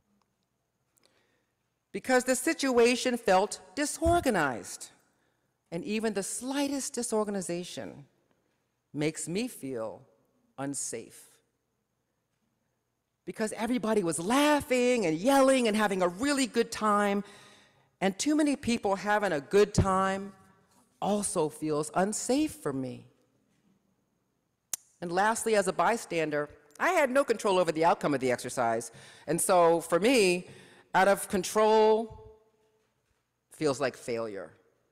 because the situation felt disorganized, and even the slightest disorganization makes me feel unsafe. Because everybody was laughing and yelling and having a really good time, and too many people having a good time also feels unsafe for me. And lastly, as a bystander, I had no control over the outcome of the exercise, and so for me, out of control feels like failure.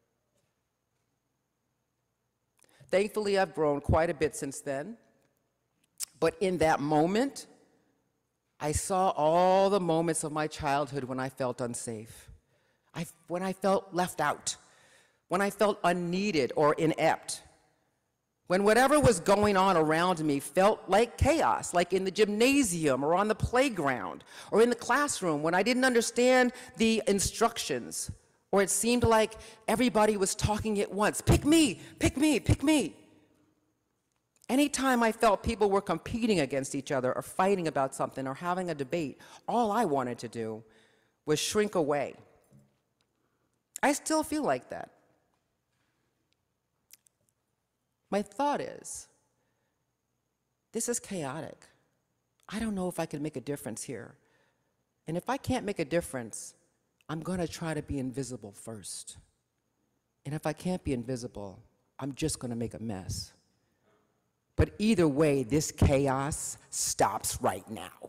Thankfully, I've grown quite a bit since then, but in that moment, I saw all the moments of my childhood when I felt unsafe, I, when I felt left out, when I felt unneeded or inept, when whatever was going on around me felt like chaos, like in the gymnasium or on the playground or in the classroom, when I didn't understand the instructions, or it seemed like everybody was talking at once. Pick me, pick me, pick me. Anytime I felt people were competing against each other or fighting about something or having a debate, all I wanted to do was shrink away. I still feel like that. My thought is, this is chaotic. I don't know if I can make a difference here. And if I can't make a difference, I'm going to try to be invisible first. And if I can't be invisible, I'm just going to make a mess. But either way, this chaos stops right now.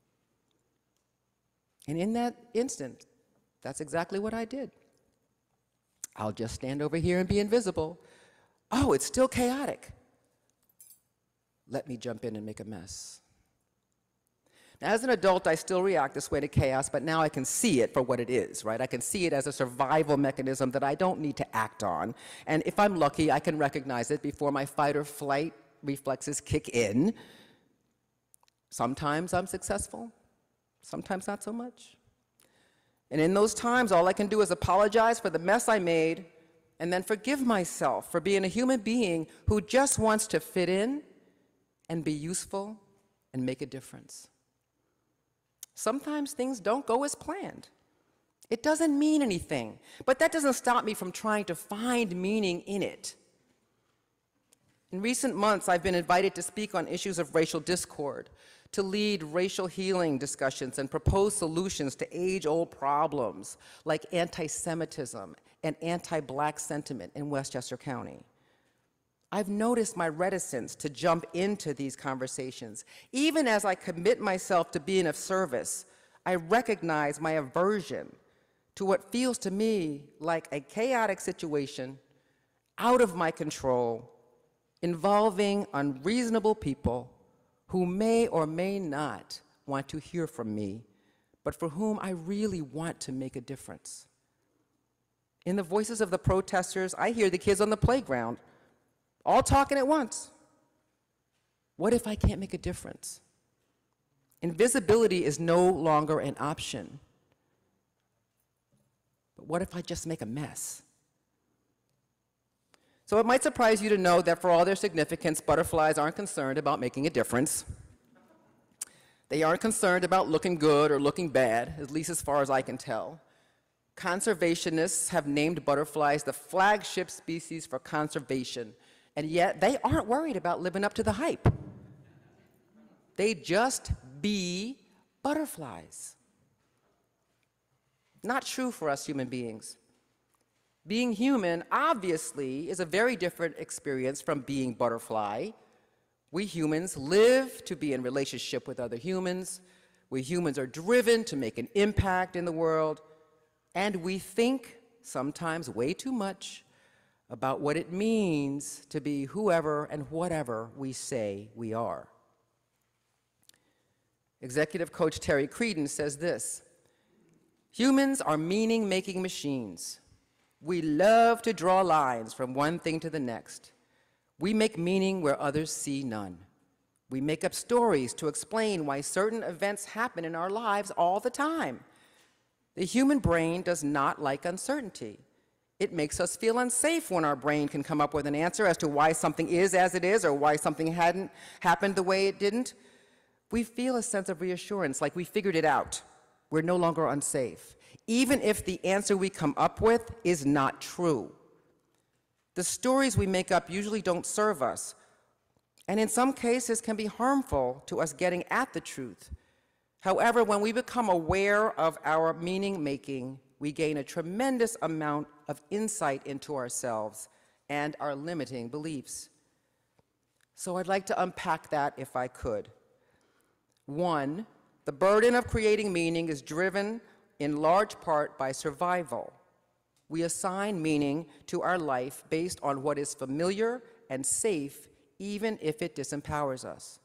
And in that instant, that's exactly what I did. I'll just stand over here and be invisible. Oh, it's still chaotic. Let me jump in and make a mess. Now, as an adult, I still react this way to chaos, but now I can see it for what it is, right? I can see it as a survival mechanism that I don't need to act on. And if I'm lucky, I can recognize it before my fight or flight reflexes kick in. Sometimes I'm successful, sometimes not so much. And in those times, all I can do is apologize for the mess I made and then forgive myself for being a human being who just wants to fit in and be useful and make a difference. Sometimes things don't go as planned. It doesn't mean anything, but that doesn't stop me from trying to find meaning in it. In recent months, I've been invited to speak on issues of racial discord, to lead racial healing discussions and propose solutions to age-old problems like anti-Semitism and anti-Black sentiment in Westchester County. I've noticed my reticence to jump into these conversations. Even as I commit myself to being of service, I recognize my aversion to what feels to me like a chaotic situation out of my control, involving unreasonable people who may or may not want to hear from me, but for whom I really want to make a difference. In the voices of the protesters, I hear the kids on the playground, all talking at once. What if I can't make a difference? Invisibility is no longer an option. But what if I just make a mess? So it might surprise you to know that for all their significance, butterflies aren't concerned about making a difference. They aren't concerned about looking good or looking bad, at least as far as I can tell. Conservationists have named butterflies the flagship species for conservation, and yet they aren't worried about living up to the hype. They just be butterflies. Not true for us human beings. Being human, obviously, is a very different experience from being butterfly. We humans live to be in relationship with other humans. We humans are driven to make an impact in the world. And we think, sometimes way too much, about what it means to be whoever and whatever we say we are. Executive coach Terry Creedon says this: humans are meaning-making machines. We love to draw lines from one thing to the next. We make meaning where others see none. We make up stories to explain why certain events happen in our lives all the time. The human brain does not like uncertainty. It makes us feel unsafe when our brain can come up with an answer as to why something is as it is or why something hadn't happened the way it didn't. We feel a sense of reassurance, like we figured it out. We're no longer unsafe, even if the answer we come up with is not true. The stories we make up usually don't serve us, and in some cases can be harmful to us getting at the truth. However, when we become aware of our meaning-making, we gain a tremendous amount of insight into ourselves and our limiting beliefs. So I'd like to unpack that if I could. One, the burden of creating meaning is driven in large part by survival. We assign meaning to our life based on what is familiar and safe, even if it disempowers us.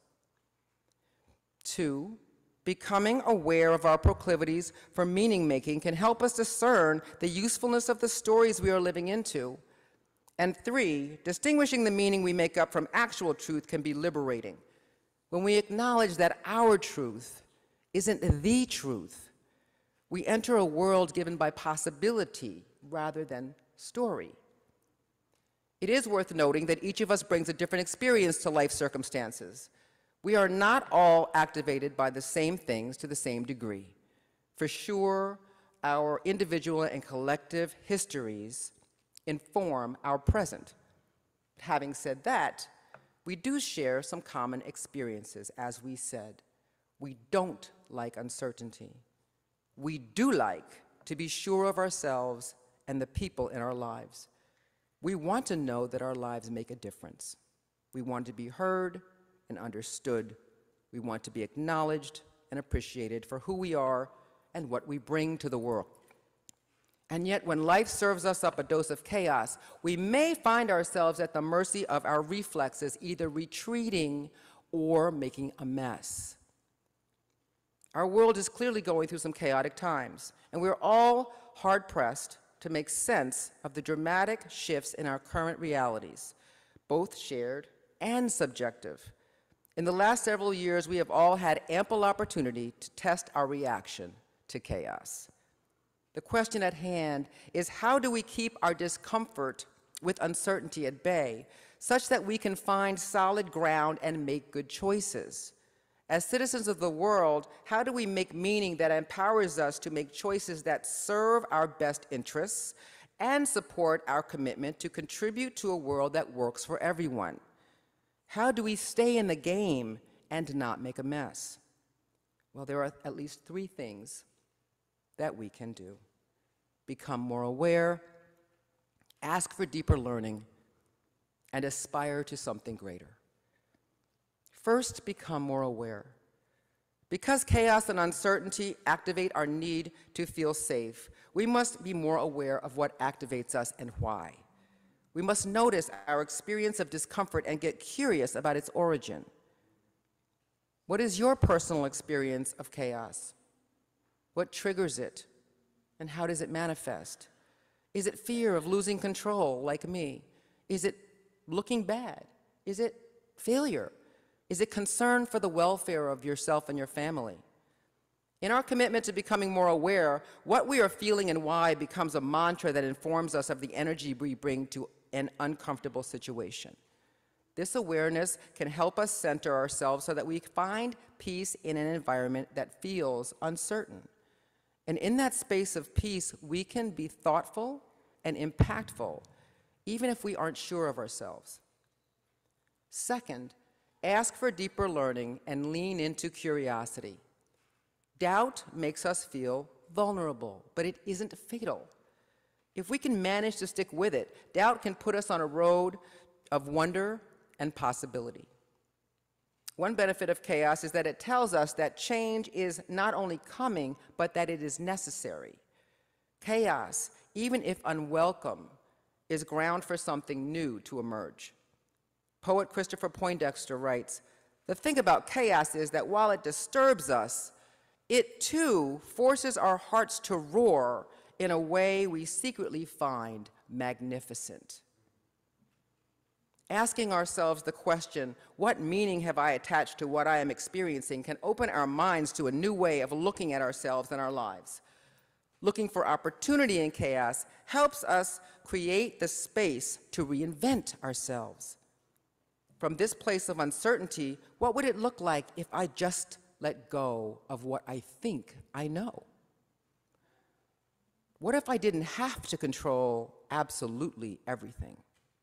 Two, becoming aware of our proclivities for meaning-making can help us discern the usefulness of the stories we are living into. And three, distinguishing the meaning we make up from actual truth can be liberating. When we acknowledge that our truth isn't the truth, we enter a world given by possibility rather than story. It is worth noting that each of us brings a different experience to life circumstances. We are not all activated by the same things to the same degree. For sure, our individual and collective histories inform our present. Having said that, we do share some common experiences, as we said. We don't like uncertainty. We do like to be sure of ourselves and the people in our lives. We want to know that our lives make a difference. We want to be heard and understood. We want to be acknowledged and appreciated for who we are and what we bring to the world. And yet, when life serves us up a dose of chaos, we may find ourselves at the mercy of our reflexes, either retreating or making a mess. Our world is clearly going through some chaotic times, and we're all hard-pressed to make sense of the dramatic shifts in our current realities, both shared and subjective. In the last several years, we have all had ample opportunity to test our reaction to chaos. The question at hand is, how do we keep our discomfort with uncertainty at bay, such that we can find solid ground and make good choices? As citizens of the world, how do we make meaning that empowers us to make choices that serve our best interests and support our commitment to contribute to a world that works for everyone? How do we stay in the game and not make a mess? Well, there are at least three things that we can do: become more aware, ask for deeper learning, and aspire to something greater. First, become more aware. Because chaos and uncertainty activate our need to feel safe, we must be more aware of what activates us and why. We must notice our experience of discomfort and get curious about its origin. What is your personal experience of chaos? What triggers it, and how does it manifest? Is it fear of losing control, like me? Is it looking bad? Is it failure? Is it concern for the welfare of yourself and your family? In our commitment to becoming more aware, what we are feeling and why becomes a mantra that informs us of the energy we bring to an uncomfortable situation. This awareness can help us center ourselves so that we find peace in an environment that feels uncertain. And in that space of peace, we can be thoughtful and impactful, even if we aren't sure of ourselves. Second, ask for deeper learning and lean into curiosity. Doubt makes us feel vulnerable, but it isn't fatal. If we can manage to stick with it, doubt can put us on a road of wonder and possibility. One benefit of chaos is that it tells us that change is not only coming, but that it is necessary. Chaos, even if unwelcome, is ground for something new to emerge. Poet Christopher Poindexter writes, "The thing about chaos is that while it disturbs us, it too forces our hearts to roar in a way we secretly find magnificent." Asking ourselves the question, what meaning have I attached to what I am experiencing, can open our minds to a new way of looking at ourselves and our lives. Looking for opportunity in chaos helps us create the space to reinvent ourselves. From this place of uncertainty, what would it look like if I just let go of what I think I know? What if I didn't have to control absolutely everything?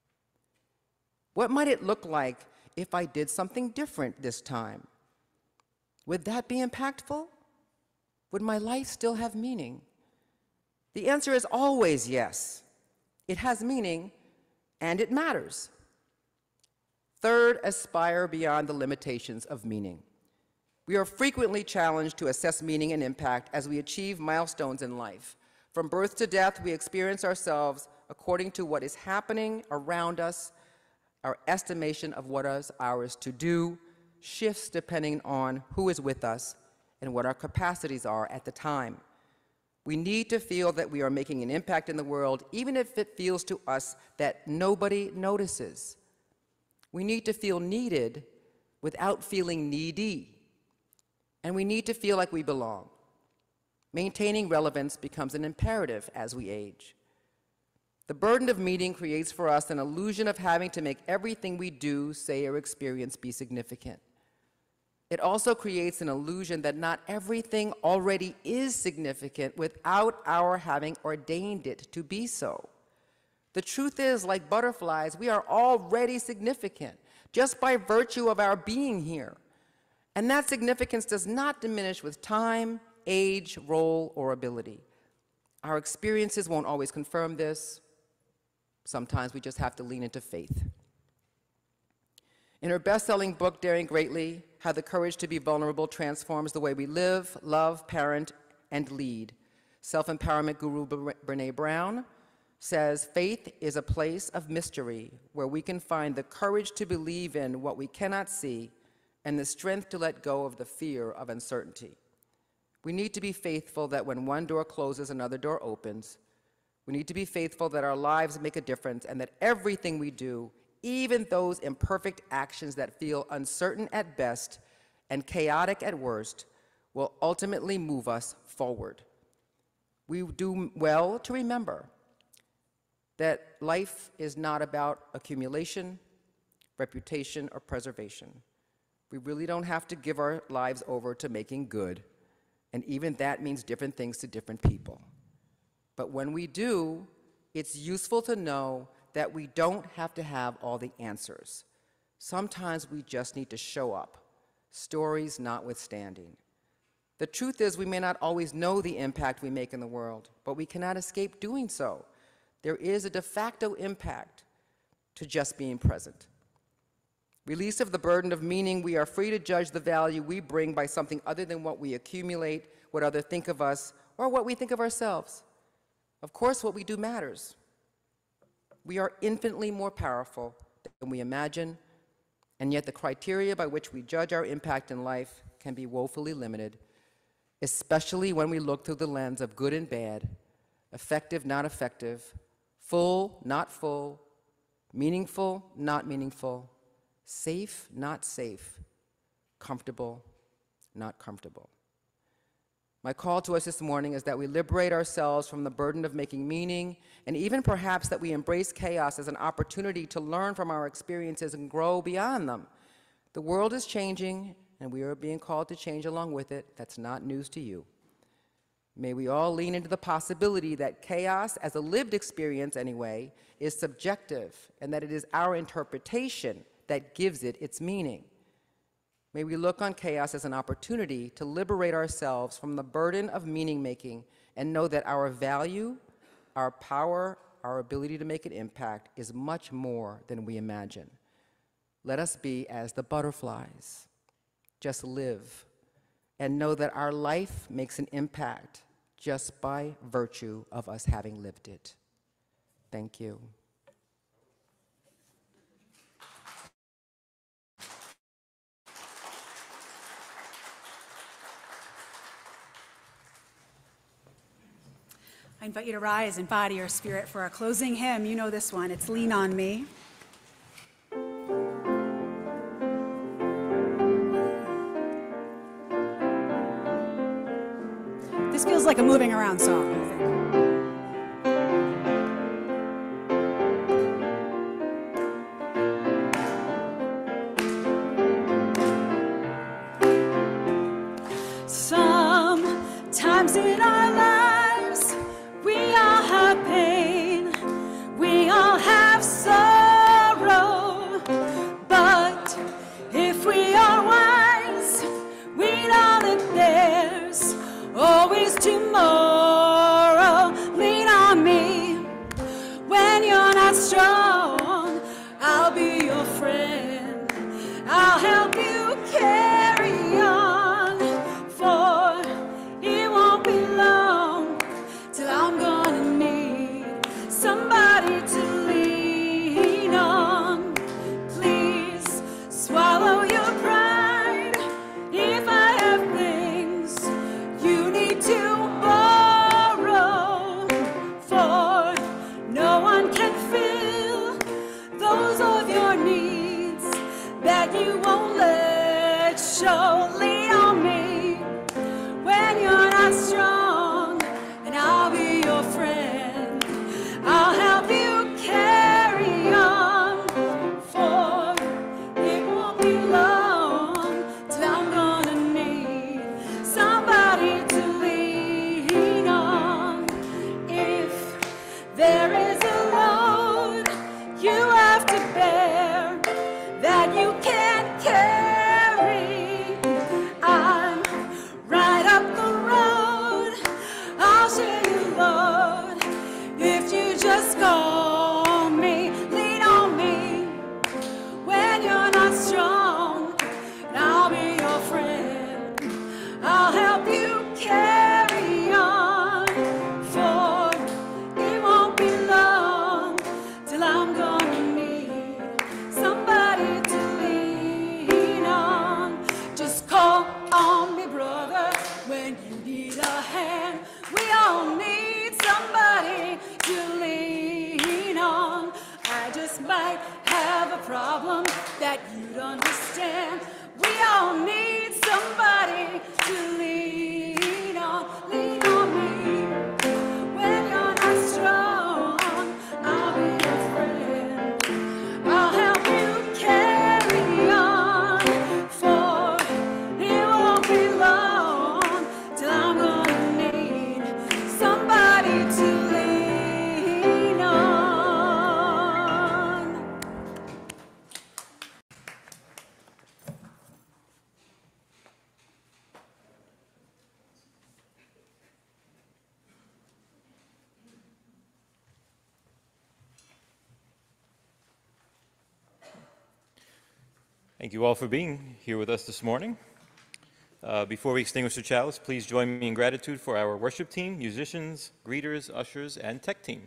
What might it look like if I did something different this time? Would that be impactful? Would my life still have meaning? The answer is always yes. It has meaning, and it matters. Third, aspire beyond the limitations of meaning. We are frequently challenged to assess meaning and impact as we achieve milestones in life. From birth to death, we experience ourselves according to what is happening around us. Our estimation of what is ours to do shifts depending on who is with us and what our capacities are at the time. We need to feel that we are making an impact in the world, even if it feels to us that nobody notices. We need to feel needed without feeling needy. And we need to feel like we belong. Maintaining relevance becomes an imperative as we age. The burden of meaning creates for us an illusion of having to make everything we do, say, or experience be significant. It also creates an illusion that not everything already is significant without our having ordained it to be so. The truth is, like butterflies, we are already significant just by virtue of our being here. And that significance does not diminish with time, age, role, or ability. Our experiences won't always confirm this. Sometimes we just have to lean into faith. In her best-selling book, Daring Greatly, How the Courage to Be Vulnerable Transforms the Way We Live, Love, Parent, and Lead, self-empowerment guru Brené Brown says, faith is a place of mystery where we can find the courage to believe in what we cannot see and the strength to let go of the fear of uncertainty. We need to be faithful that when one door closes, another door opens. We need to be faithful that our lives make a difference and that everything we do even those imperfect actions that feel uncertain at best and chaotic at worst, will ultimately move us forward. We do well to remember that life is not about accumulation, reputation, or preservation. We really don't have to give our lives over to making good, and even that means different things to different people. But when we do, it's useful to know that we don't have to have all the answers. Sometimes we just need to show up, stories notwithstanding. The truth is, we may not always know the impact we make in the world, but we cannot escape doing so. There is a de facto impact to just being present. Release of the burden of meaning, we are free to judge the value we bring by something other than what we accumulate, what others think of us, or what we think of ourselves. Of course, what we do matters. We are infinitely more powerful than we imagine, and yet the criteria by which we judge our impact in life can be woefully limited, especially when we look through the lens of good and bad, effective, not effective, full, not full, meaningful, not meaningful, safe, not safe, comfortable, not comfortable. My call to us this morning is that we liberate ourselves from the burden of making meaning, and even perhaps that we embrace chaos as an opportunity to learn from our experiences and grow beyond them. The world is changing, and we are being called to change along with it. That's not news to you. May we all lean into the possibility that chaos, as a lived experience anyway, is subjective, and that it is our interpretation that gives it its meaning. May we look on chaos as an opportunity to liberate ourselves from the burden of meaning-making and know that our value, our power, our ability to make an impact is much more than we imagine. Let us be as the butterflies. Just live and know that our life makes an impact just by virtue of us having lived it. Thank you. I invite you to rise in body or spirit for our closing hymn. You know this one. It's Lean on Me. This feels like a moving around song, I think. Sometimes in our lives, we all have pain, we all have sorrow, but if we are wise, we know that there's always tomorrow. that you'd understand. We all need somebody to lean on, lean on me. When you're not strong, I'll be your friend. I'll help you carry on, for it won't be long till I'm gonna need somebody to lean on. Thank you all for being here with us this morning. Uh, before we extinguish the chalice, please join me in gratitude for our worship team, musicians, greeters, ushers, and tech team.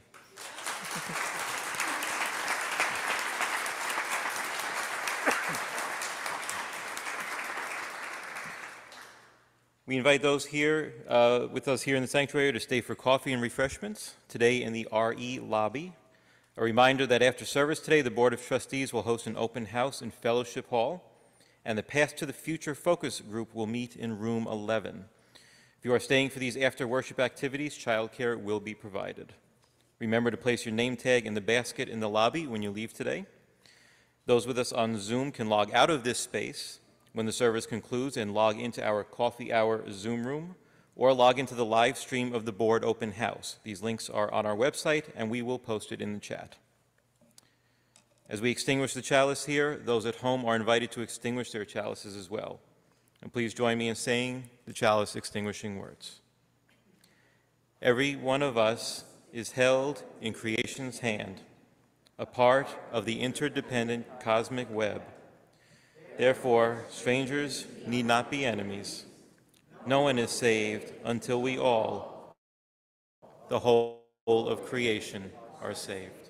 We invite those here uh, with us here in the sanctuary to stay for coffee and refreshments today in the R E lobby. A reminder that after service today, the Board of Trustees will host an open house in Fellowship Hall, and the Path to the Future Focus Group will meet in room eleven. If you are staying for these after-worship activities, childcare will be provided. Remember to place your name tag in the basket in the lobby when you leave today. Those with us on Zoom can log out of this space when the service concludes and log into our coffee hour Zoom room, or log into the live stream of the board open house. These links are on our website, and we will post it in the chat. As we extinguish the chalice here, those at home are invited to extinguish their chalices as well. And please join me in saying the chalice extinguishing words. Every one of us is held in creation's hand, a part of the interdependent cosmic web. Therefore, strangers need not be enemies. No one is saved until we all, the whole of creation, are saved.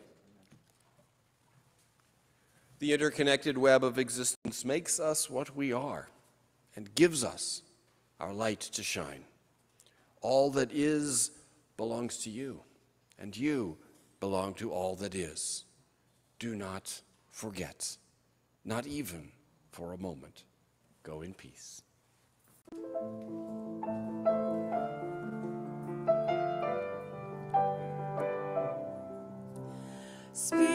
The interconnected web of existence makes us what we are and gives us our light to shine. All that is belongs to you, and you belong to all that is. Do not forget, not even for a moment. Go in peace. Spirit